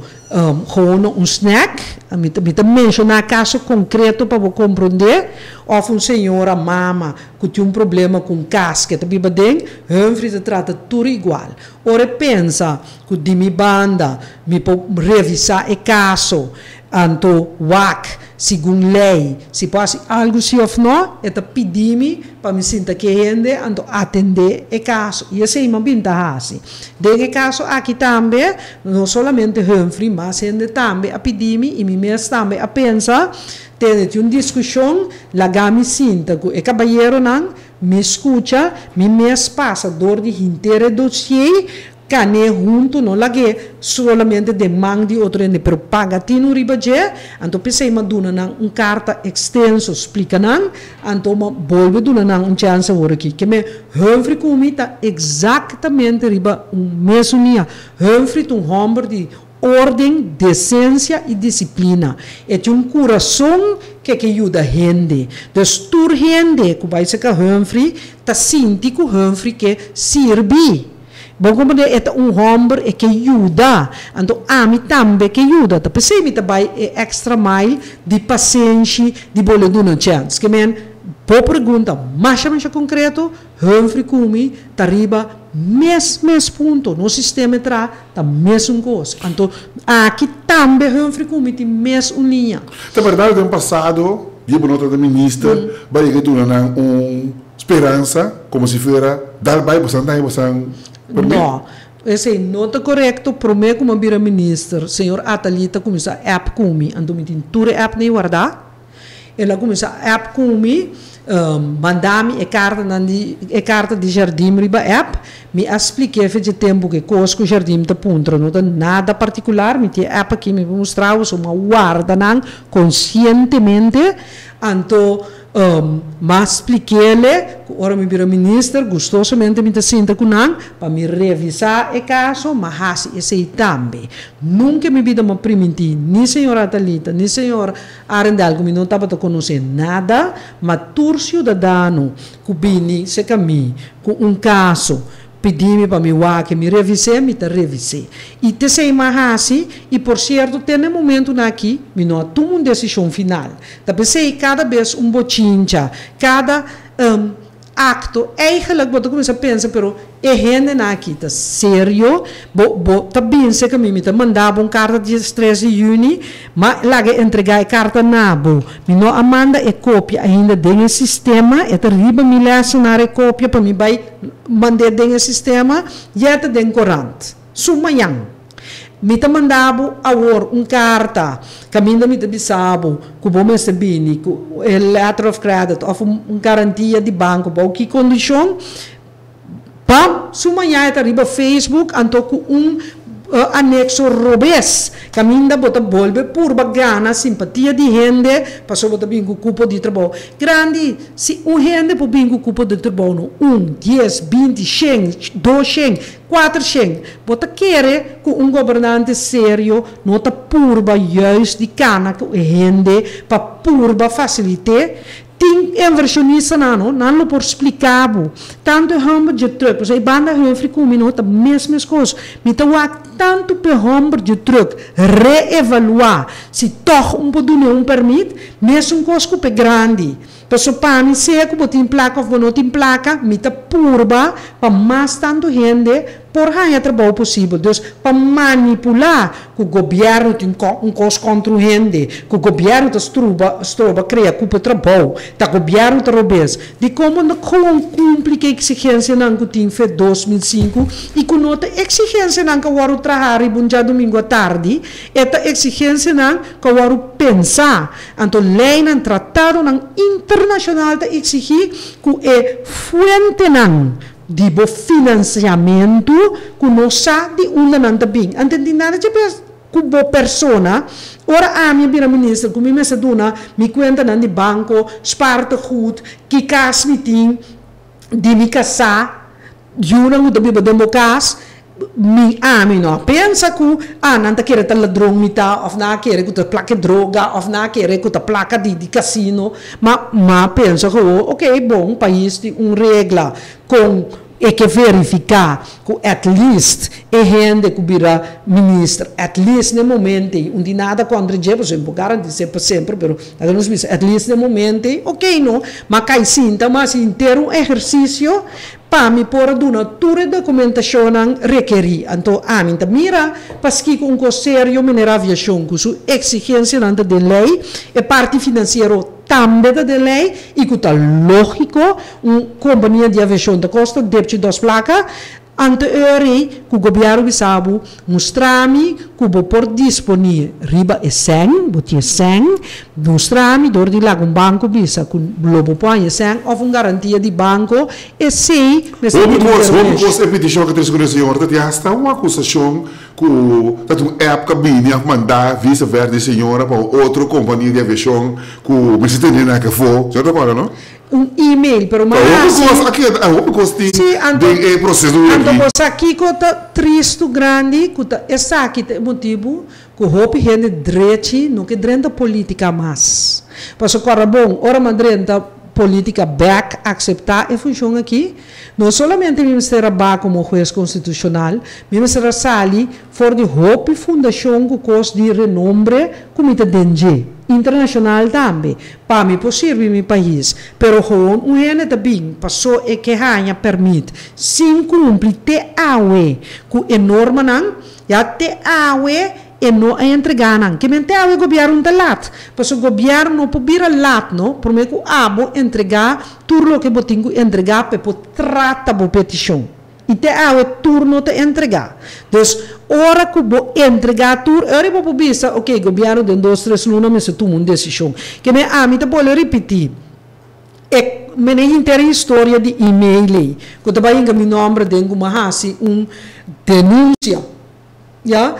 gewoon snack, me mencionar caso concreto para você compreender, ou senhora mama que tem problema com casca, que biba den, Humphrey te trata tudo igual. Ora pensa que de minha banda, me pode revisar o caso, anto WAC, segundo lei, se pode algo se ou não, é pedir-me para me sentir que gente, anto atender o caso. E assim, uma binta assim. Desse caso aqui também, não somente Humphrey, mas gente também a pedir-me e me mesmo também a pensar, ter uma discussão, lá me sinta que o cabalheiro não me escuta, me mesmo passa dor de inteiro dossiê, cane junto não lagi solamente demanda de outro ende pero paga tino ribaje anto pensei maduna nang carta extenso explica nang anto ma volve duna nang chance ora aqui que me Humphrey comita exatamente riba mesunia Humphrey homem de ordem, decência e disciplina. É um coração que ajuda a gente. Então, toda gente que vai ser Humphrey, está sentindo que Humphrey que serve. Bom, como é homem que ajuda. Então, a mim também que ajuda. Então, pensei que vai extra mile de paciência, de boleto no chance. Que men, por pergunta, mais concreto, Humphrey Kumi, está arriba, mesmo ponto, no sistema está mesmo coisa. Então, aqui também Humphrey Kumi tem mesmo linha. Na verdade, no passado, eu nota da ministra, vai que tu não esperança, como se fosse dar vai bastante, não. Esse nota correto, prometo como vira ministro, senhor Atalita começa a app Kumi, então me tem tudo app nem guardar. Ela começa a app Kumi, mandar-me a carta de jardim riba app, me expliquei de tempo que coisa o jardim está puntra, não tem nada particular, me tem app aqui me mostrar uma guarda não conscientemente, então mas expliquei-lhe, ora me vira ministro, gostosamente me sinta com não, para me revisar o caso, mas esse também. Nunca me vida me permitir, nem senhora Talita, nem senhora Arendal, que me não estava a conhecer nada, mas todo cidadão que vem se caminho com caso, pedi-me para me que me revisei, E te sei mais e por certo, tem um momento aqui, me não tomo uma decisão final. Tá pensei cada vez bochincha, cada acto, eigenlijk wat ik me pensa, pero é gente aqui, tá sério, tá bem, sei que me mandava carta de 13 de junho, mas lá que entregar a carta nabo, me não amanda a cópia ainda dentro do sistema, é terrible me lecionar a cópia para me vai mandar dentro do sistema, e é dentro corante, sumayang. Me mandava a carta, caminho me bisabo, que bom me bini, com letter of credit, ou garantia de banco, ou que condição, pam, sumanhã é arriba Facebook, anto com anexo robês, caminho bota bolbe por bagana, simpatia de gente, passou bota bingo cupo de trabalho. Grande, se gente por bingo cupo de trabalho, 10, 20, 100, 200, 400, bota querer com governante sério, nota purba juist de cana que gente para purba facilitar. Tem inversionista não por explicado. Tanto homem de truck, você banda Humphrey Kumi não tá mesmas coisas. Então tanto para homem de truck reevaluar se toch pouco não permite, mesmo coisa que é grande. Pero para mim, se é que botem placa ou não tem placa, me tá purba para mais tanto gente por ganhar trabalho possível. Então, para manipular que o governo tem custo contra o gente, que o governo está criar culpa trabalho, que o governo está roubando. De como não cumpre a exigência que tem feito 2005 e que não tem exigência que o varu trabalhar e já domingo à tarde, esta exigência que o varu pensar. Então, lei no tratado internacional está exigir que é fuente de financiamento que não sai de nanta bem. Entendi nada de que boa persona, ora a minha ministra, que me dona, me conta de banco, sparte goed, que cas me tem, de me casar, jura que eu bibo democas, me não pensa que não tá querendo ladrão mita ou não querendo que placa droga ou não querendo que placa de casino mas pensa que ok bom país tem regra com é que verificar que at least é gente que vira ministro at least no momento onde nada contra o por exemplo garantir sempre mas at least no momento ok não mas cai sinta mas inteiro exercício para me pôr duna toda a documentação requerir. Então, a mim mira, para que com sério minera aviação, com sua exigência da lei, e parte financeira também da lei, e que está lógico, uma companhia de aviação da costa, deve dos placas, ante que o governo sabe mostrar-me que vou pôr disponível riba e 100, botia 100, mostrar-me dor de lá um banco bisa que lobo põe 100 ou uma garantia de banco e sei vamos a petição que tem senhor que já está uma acusação que uma época bem a mandar vice-versa senhora para outra companhia de aviação que o presidente não quer for, já está falando, não? E-mail, pero mas aqui é procedura aqui. Então, aqui que está triste grande, que está aqui tem motivo que o gente direito não que drenta política mais. Mas agora bom, ora mandrenta política back aceitar e funciona aqui. Não somente o Ministério da como juiz constitucional, o Ministério Sali for de Hope Fundação que custa de renombre Comitê DNG. Internacional também, para mim possível em meu país, pero o gente também passou e que ganha permite, sem cumprir te awe, que é norma não, já te awe e não é entregar não, que mente awe governo de lat, porque o governo não pode vir lat não, por mim que abo entregar tudo o que botinho entregar para tratar a petição. E te awe turno te entregar. Dus, ora que vou entregar tudo, ora vou bisa, ok, governo de 2, 3 lunas, mas tu uma decisão. Que me me te pode repetir. E me nem inteira história de e-mail. Que também em meu nome tenho uma denúncia. Ja?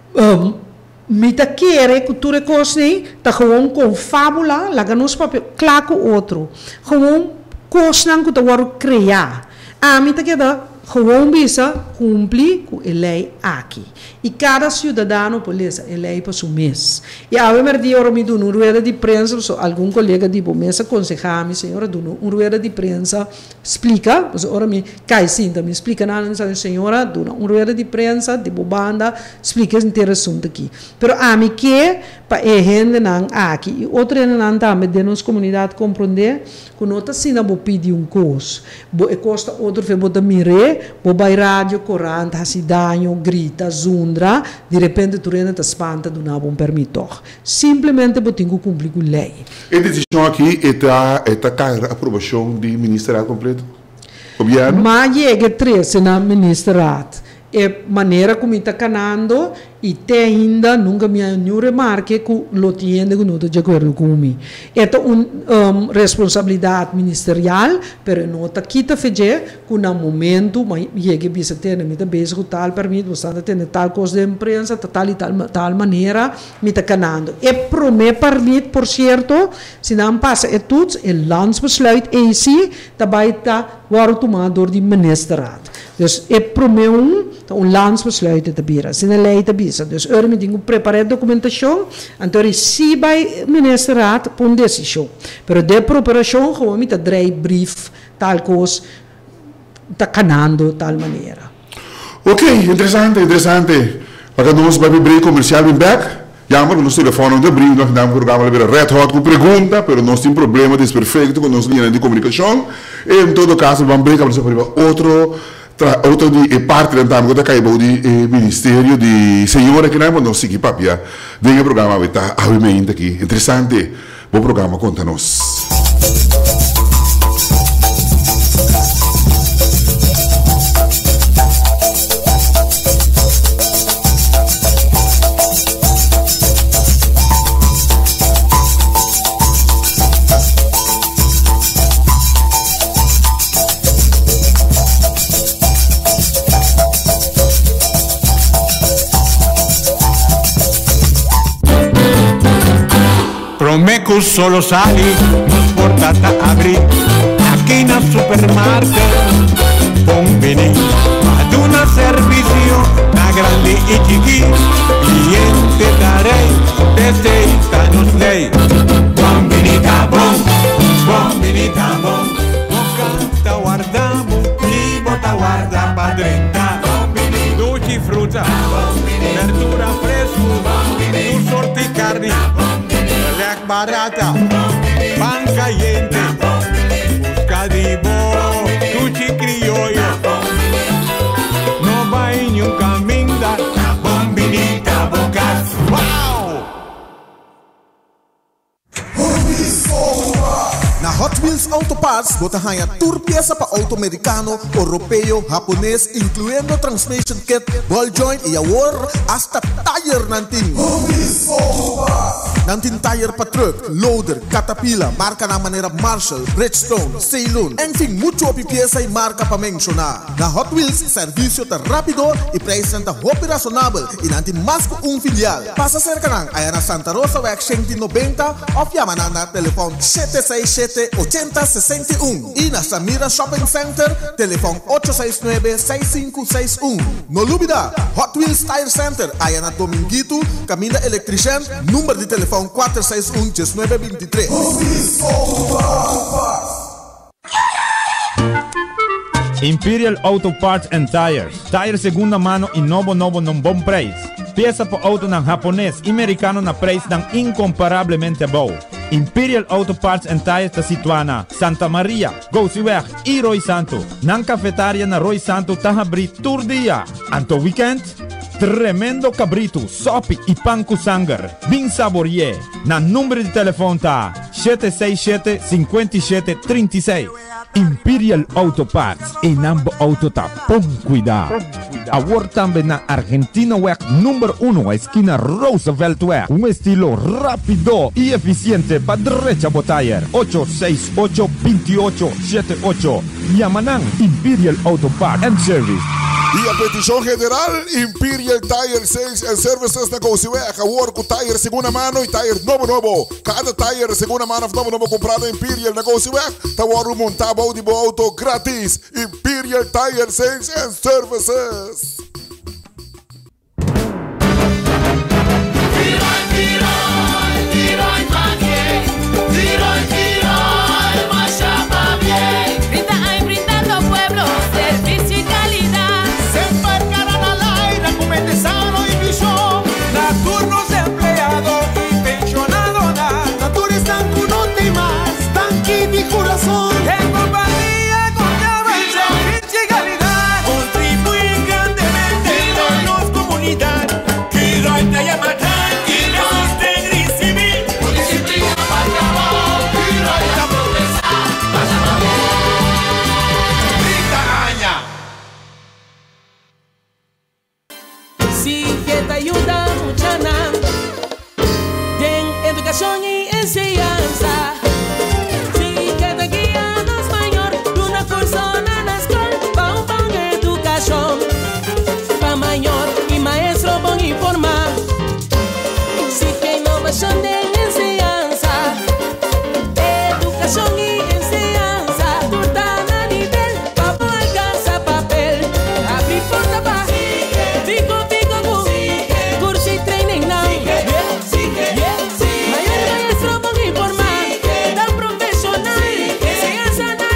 Me te quer que tu recosne, tá gewoon com fábula, lá nos papel, claro outro. Gewoon cosnan que tu varo criar. Me te queda gewoon bisa cumprir com a lei aqui. E cada cidadão polícia a lei para o mês. E a ver de hora me do uma rueda de prensa, algum colega de mesa aconselhar-me, senhora, do uma rueda de prensa, explica, ora me cai cinta, me explica nada, senhora, do uma rueda de prensa, de banda, explica esse assunto aqui. Pero a mim que para a gente não aqui, e outra não também de nossa comunidade compreender que não está sendo a pedir curso, e custa outro fe bota mire, bo vai rádio, corante, hasidanho, grita, zundra, de repente tu renda te espanta do não permito. Simplesmente botinho cumprir com a lei. A decisão aqui é a aprovação do Ministério completo? Governo? Mas chega 13 na Ministério. É maneira como está canando e até ainda nunca me nenhuma remarque que lo tiene que não está de acordo comigo. É uma responsabilidade ministerial, mas não está aqui a fazer que no momento, mas chega a ter me está bem com tal permite, você está tendo tal coisa de imprensa, tal maneira, me está canando. É para mim permite, por certo, se não passa é tudo, é landsbesluit AC, também está tomado do ministeriado. Dus é para mim landsbesluit te bira, se não lei te bisa. Dus eu me tenho preparar documentação, então receba o ministeriado por uma decisão. Pero de preparação, como me tá drei brief, tal coisa, tá canando tal maneira. Ok, interessante. Para nós vai abrir comercial bem back. Jammer, nos telefone de brinco, nós damos programa de Red Hot com pergunta, mas nós temos problema desperfeito com nossa linha de comunicação. E em todo caso, vamos brincar para outro de parte da tamo da caibo de ministério de senhora que nós seguir papia. Dengue programa vai estar obviamente aqui. Interessante. Bom programa, conta-nos. Promeco solo sali, nos portata abri, aquí na supermarket, conveni, ad una servicio, na grande y chiqui, cliente darei, deseita nos lei, bombinita bom, o canta guardamo, y bota guarda pa 30, dolci frutta, verdura fresco, tu sorti carni, barata, pan caliente, buscadivo, tuchi criollo, no va ni un caminda, bombinita bocas, wow! Na Hot Wheels Auto Parts, você ganha tour peça para auto americano, europeu, japonês, incluindo transmission kit, ball joint e award, hasta tire nantin. Nantin tire para truck, loader, Caterpillar, marca na maneira Marshall, Bridgestone, Ceylon, enfim, mucho pieza e marca para mencionar. Na Hot Wheels, serviço tá rápido e preço tá hopi razonável e nantin mais que filial. Passa cerca nan, aí na Santa Rosa, Weg 190, ou chama na telefone 767-8061 e na Samira Shopping Center, telefone 869-6561. No Lubida, Hot Wheels Tire Center, aí na Dominguito, Camina Electrician, número de telefone 461-1923. Imperial Auto Parts and Tires. Tire segunda mano e novo num bom preço. Peça para auto ng japonês e americano na preço ng incomparavelmente bom. Imperial Auto Parts and Tires está situada na Santa Maria, Gosiweg e Roy Santo. Nang cafetária na Roy Santo está abri todo dia. Anto weekend, tremendo cabrito, sopi e pão com sangue. Bem saborie. Na número de telefone tá 767-5736. Imperial Auto Parts e Nambo Auto tá bom cuidado. Agora também na Argentina Weg número 1, a esquina Roosevelt Weg. Um estilo rápido e eficiente para derecha botayer. 868-2878. Yamanang Imperial Auto Parts and Service. E a petição general, Imperial Tire Sales and Services na Gosiweg. Agora com tire segunda mano e tire novo. Cada tire segunda mano novo comprado Imperial na Gosiweg. Tá agora montado de auto grátis. Imperial Tire Sales and Services. En compañía con servicio y calidad, contribuyen grandemente con la comunidad. Quiero te llamar, quiero usted civil, con disciplina para acabar, quiero la progresar, pasa más bien. 30 años. Sí que te ayuda mucho, en educación y enseñanza. De enseñanza, educación y enseñanza, turtan a nivel, papo alcanza papel, abrir porta pa, fico, curso y training now, mayor maestro con informar, tan profesional, enseñanza a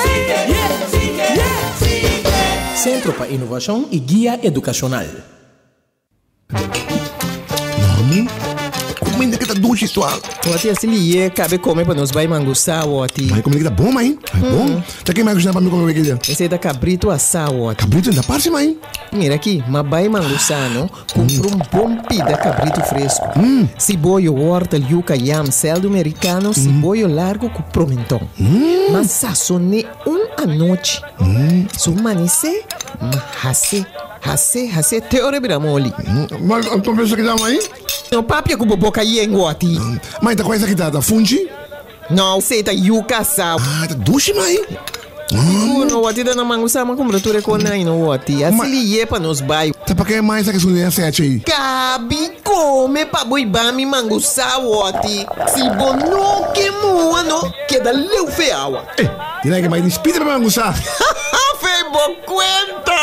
nivel, Centro para Innovación y Guía Educacional. Como ainda que tá duche sual? Wati asili ye cabe come para nos vai manguçar wati. Mas como é que tá bom, mãe? É bom. Tá quem mais para mim comer aquele? Esse é da cabrito assar wati. Cabrito da parte, mãe? Mira aqui, mas vai manguçar, não? Compra bom pida cabrito fresco. Cibolho horta, yuca, yam, celdo americano, cibolho largo com promentão. Mas sazone a noite. Sumanice, mas Hase, teore biramoli. Mas tu pensa que dá, mãe? No papia com boboca yenguati. Mãe, tá coisa que dá? Tá fungi? Não, sei tá yuca sa. Tá duche, mãe? No wati da na mangusa ma kumbratura ko na ino wati. Asili ye pa nos bayo. Tá pra quem mais que sunia sete aí? Cabi come pa boi bami mangusa wati. Si bono que mua no que da leu feawa. Direi que mais despida pra manguçar. Fei bo cuenta.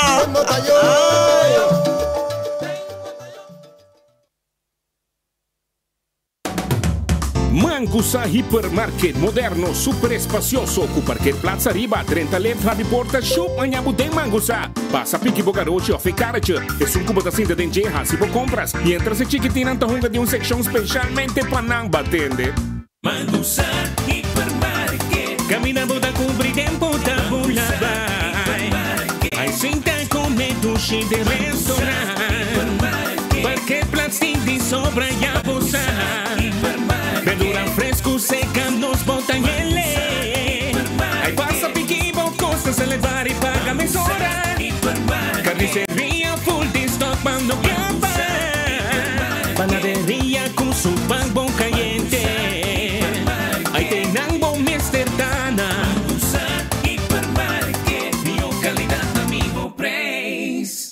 Mangusa Hypermarket moderno, super espacioso, com parqueplaats arriba, 30 left, habi porta, shop, manhã tem Mangusa. Passa pique bogaroche ou fecarache. É um cubo da cinta de enje, hasi por compras. E entra se chiquitina, tahunga de secção especialmente para não batende. Mangusa Hypermarket. Caminamos da cubri tempo da bulada. Aí senta comer duche de restaurante. Parqueplaats de sobra e abusar. Verdura fresco, seca, nos botan ele. Aí passa piquibo, costa se levar e paga mesora. Carniceria full de stock, pan no capa. Panaderia com su pan bom caliente. Aí tem nambo Mr. Tana. Hipermarket, bio qualidade, amigo preço.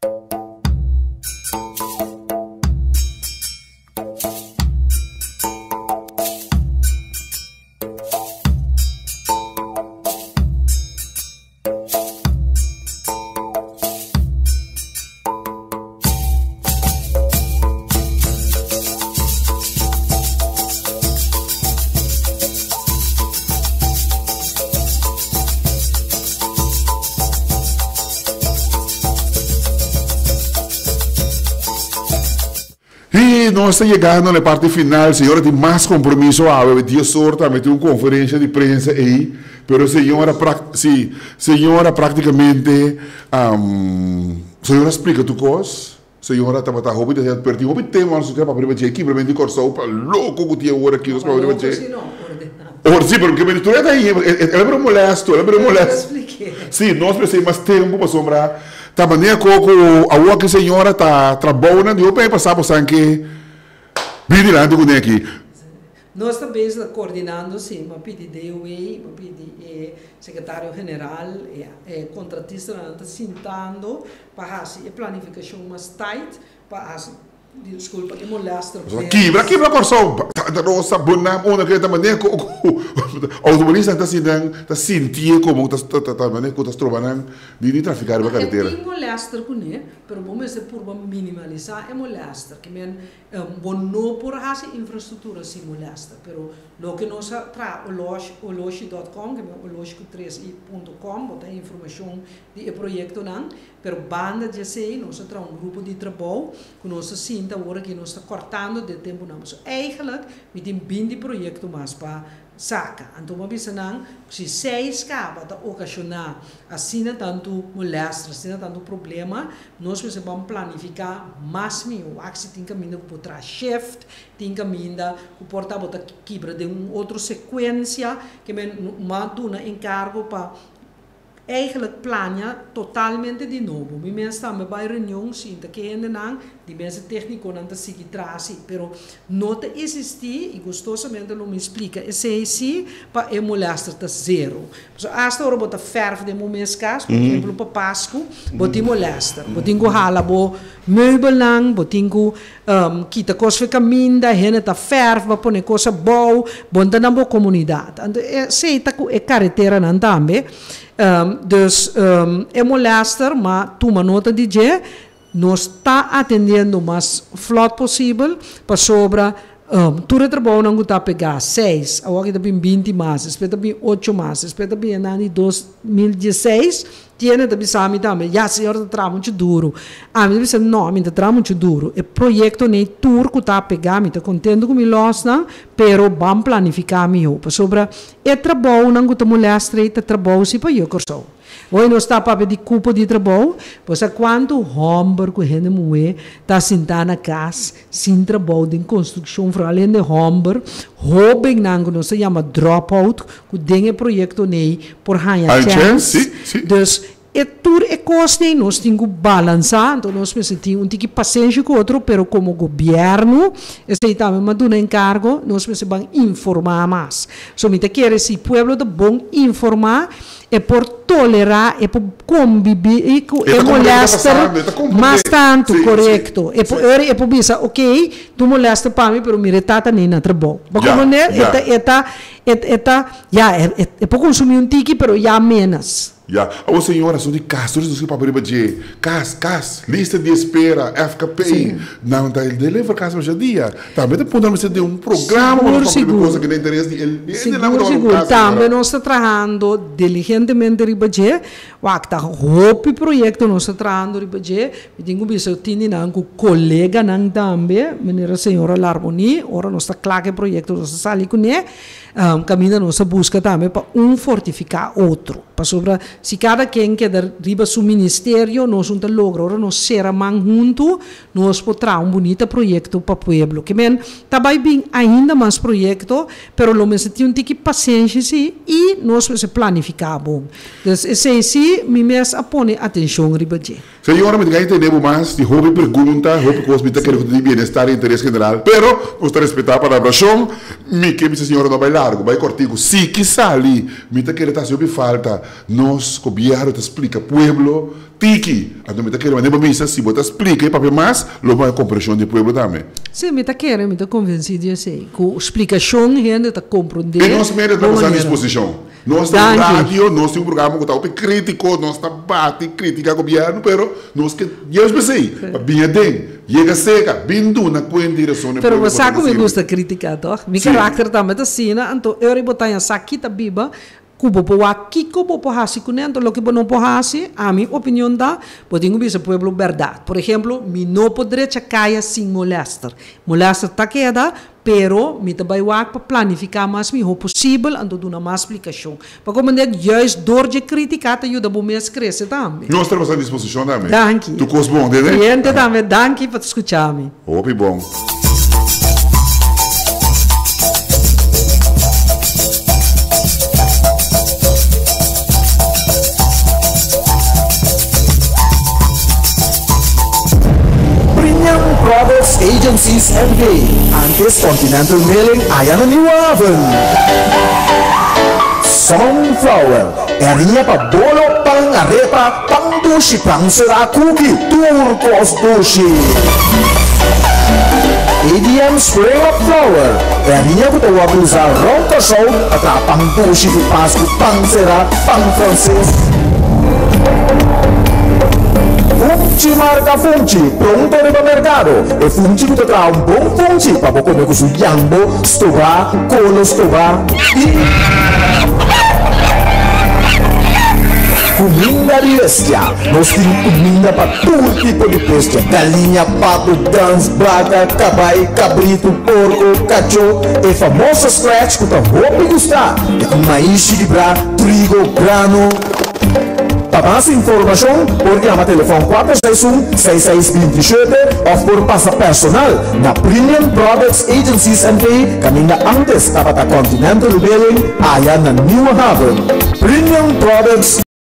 E nós estamos chegando na parte final, senhora tem mais compromisso, eu tinha sorte, eu tenho uma conferência de prensa aí, mas senhora praticamente, senhora explica tu coisa, senhora estava a roupa, eu perdi o tema, nós temos para primeiro aqui, para mim corção, para louco que tinha hora aqui, nós para primeiro Or sim, porque me tu aí, ela me molesto. Sim, nós precisamos mais tempo para sombrar. Tá maneira coco a rua que a senhora tá trabalhando, eu para passar por sangue. Vigilante com aqui. Nós também coordenando, sim, uma pedido uma pedido secretário-geral, contratista, está sentando para fazer a planificação mais tight, para desculpa, que molesta. Quebra corção, da roça, bonam, uma que também o automobilista está sentindo como está trabalhando de traficar a carretera. É molesta com ele, mas vamos por minimalizar é molesta, que men bom não por fazer infraestrutura se molesta, pero lo que nós tra oloshi.com, que é oloshi3i.com, botar informação de projeto não, pero banda de sei, nós tra grupo de trabalho, que nós sinta agora que nós está cortando de tempo não, mas eigenlijk met een bindi projeto mais para saca. Então uma vez não, se 6 caba tá ocasionar assim tanto molestia, assim tanto problema, nós precisamos planificar mais meu, axi tem caminho para trás shift, tem caminho para portar botar quebra de outra sequência que me manda encargo para eigenlijk planja totalmente de novo. Mi mensen staan bij reunião, sim, que ainda não, die mensen técnico não se trazi, pero não te existir e gostosamente não me explica. E se sim, para emular tá zero. So hasta hora bota verf de momentos cas, por exemplo, para Páscoa, bota molesta, botingo hala bo meubel lang, botingo kita coisa caminda, hene tá verf, ba pone coisa boa, bonta na boa comunidade. Ando sei tá é carretera não também. Dus é molester, mas toma nota de que nós está atendendo o mais flot possível para sobre Tu trabalho não está pegar 6, agora está bem 20 meses, espeta bem 8 meses, espeta bem em ano 2016, tiene da bisami também, já senhor está trabalhando muito duro. Me disse não, me está trabalhando muito duro. O projeto nem tour que está pegar, me está contente com me lossa, pero vamos planificar melhor. Sobre o trabalho não está molestar, o trabalho se para eu corso. Hoje nós está para pedir culpa de trabalho, pois quando Homber que gente moe está sentado na casa sem trabalho de construção, para além de Homber, Robin nango nós se chama dropout, que tem projeto nem por higher chance. Dus tour é costa nós temos que balançar, então nós precisamos um pouco paciência com o outro, pero como governo, este também manda um encargo, nós precisamos informar mais. Somente quer se o povo de bom informar é por tolerar, é por conviver, é molestar mais tanto, sim, correto. É por pensar, ok, tu molesta para mim, pero me retata nem na trabalho. Porque é por consumir um tique, pero já menos. Ô senhora, são de Castro, dos que para de CAS, lista de espera, FKPI. Não, está ele deliver caso hoje dia. Também podemos ter um programa para fazer coisa que não interessa ele. Seguro. Também nós estamos trabalhando diligentemente de budget. Wakta hopi projeto nós estamos trabalhando de budget. Eu tenho visto tini nang com colega nang também, menina senhora Larboni, ora nós está claro que projeto nós está ali com ele. Caminha nossa busca também para fortificar outro. Para sobre se cada quem quer riba seu ministério, nós não logra, nós será junto, nós podemos bonito projeto para o povo. Que men, também bem ainda mais projeto, pero lo menos tem que paciência e nós vamos planificar bom. Então, esse me mes apone atenção riba de. Senhora, me diga entendemos mais de hobby pergunta, hobby que você quer de bem-estar e interesse general, pero você respeitar a palavra chão, me que minha senhora não vai largo, vai cortigo, se que sali, me tá querendo se falta, nós governo te explica pueblo, tiki, a tu me tá querendo mandar missa, se você explica e papel mais, lo vai compreensão do pueblo também. Sim, me tá querendo, me tá convencido de sei, com explicação gente tá compreender. E nós mesmo estamos à disposição. Nós temos rádio, nós temos um programa que está crítico, nós está bate crítica ao governo, pero nós que eu pensei, bem bem, chega seca, vindo na coisa direção. Pero você sabe como me gusta criticar, toch? Meu caráter também tá assim, então eu botar essa aqui tá biba. Kubo po aqui kubo po hasi kunento lo que não po hasi a minha opinião da podemos ver o pueblo verdade. Por exemplo, mi não poderia cair sem molestar tá queda, pero mi também vai para planificar mais o possível ando dar mais explicação. Para como é juist door de criticar te ajuda bom mais crescer também. Nós estamos à disposição também. Danke. Tu cos bom, né? Cliente também, danke por escutar-me. Opi bom. Products Agencies NV, antes Continental Mailing ayan na New Haven. Sunflower, erinha pa bolo pang arepa pang dushi pang sera cookie turcos dushi. ADM Spring of Flower, erinha ko tawa blusa ronca show at pang dushi di pasco pang sera pang francês. Funci marca Funci, pronto no mercado. E Funci que trae un bom Funci para comer com o jambo, stova, colo stova e comida de bestia. Nós temos comida para todo tipo de bestia: galinha, pato, gans, vaca, cabai, cabrito, porco, cachorro. E famoso scratch que tá roupa e gostar. E maíz de bra, trigo, grano. Para mais informação, pode chamar telefone 461-6627 ou por passa personal na Premium Products Agencies NV, caminha antes para a Continental Building, aí na New Haven. Premium Products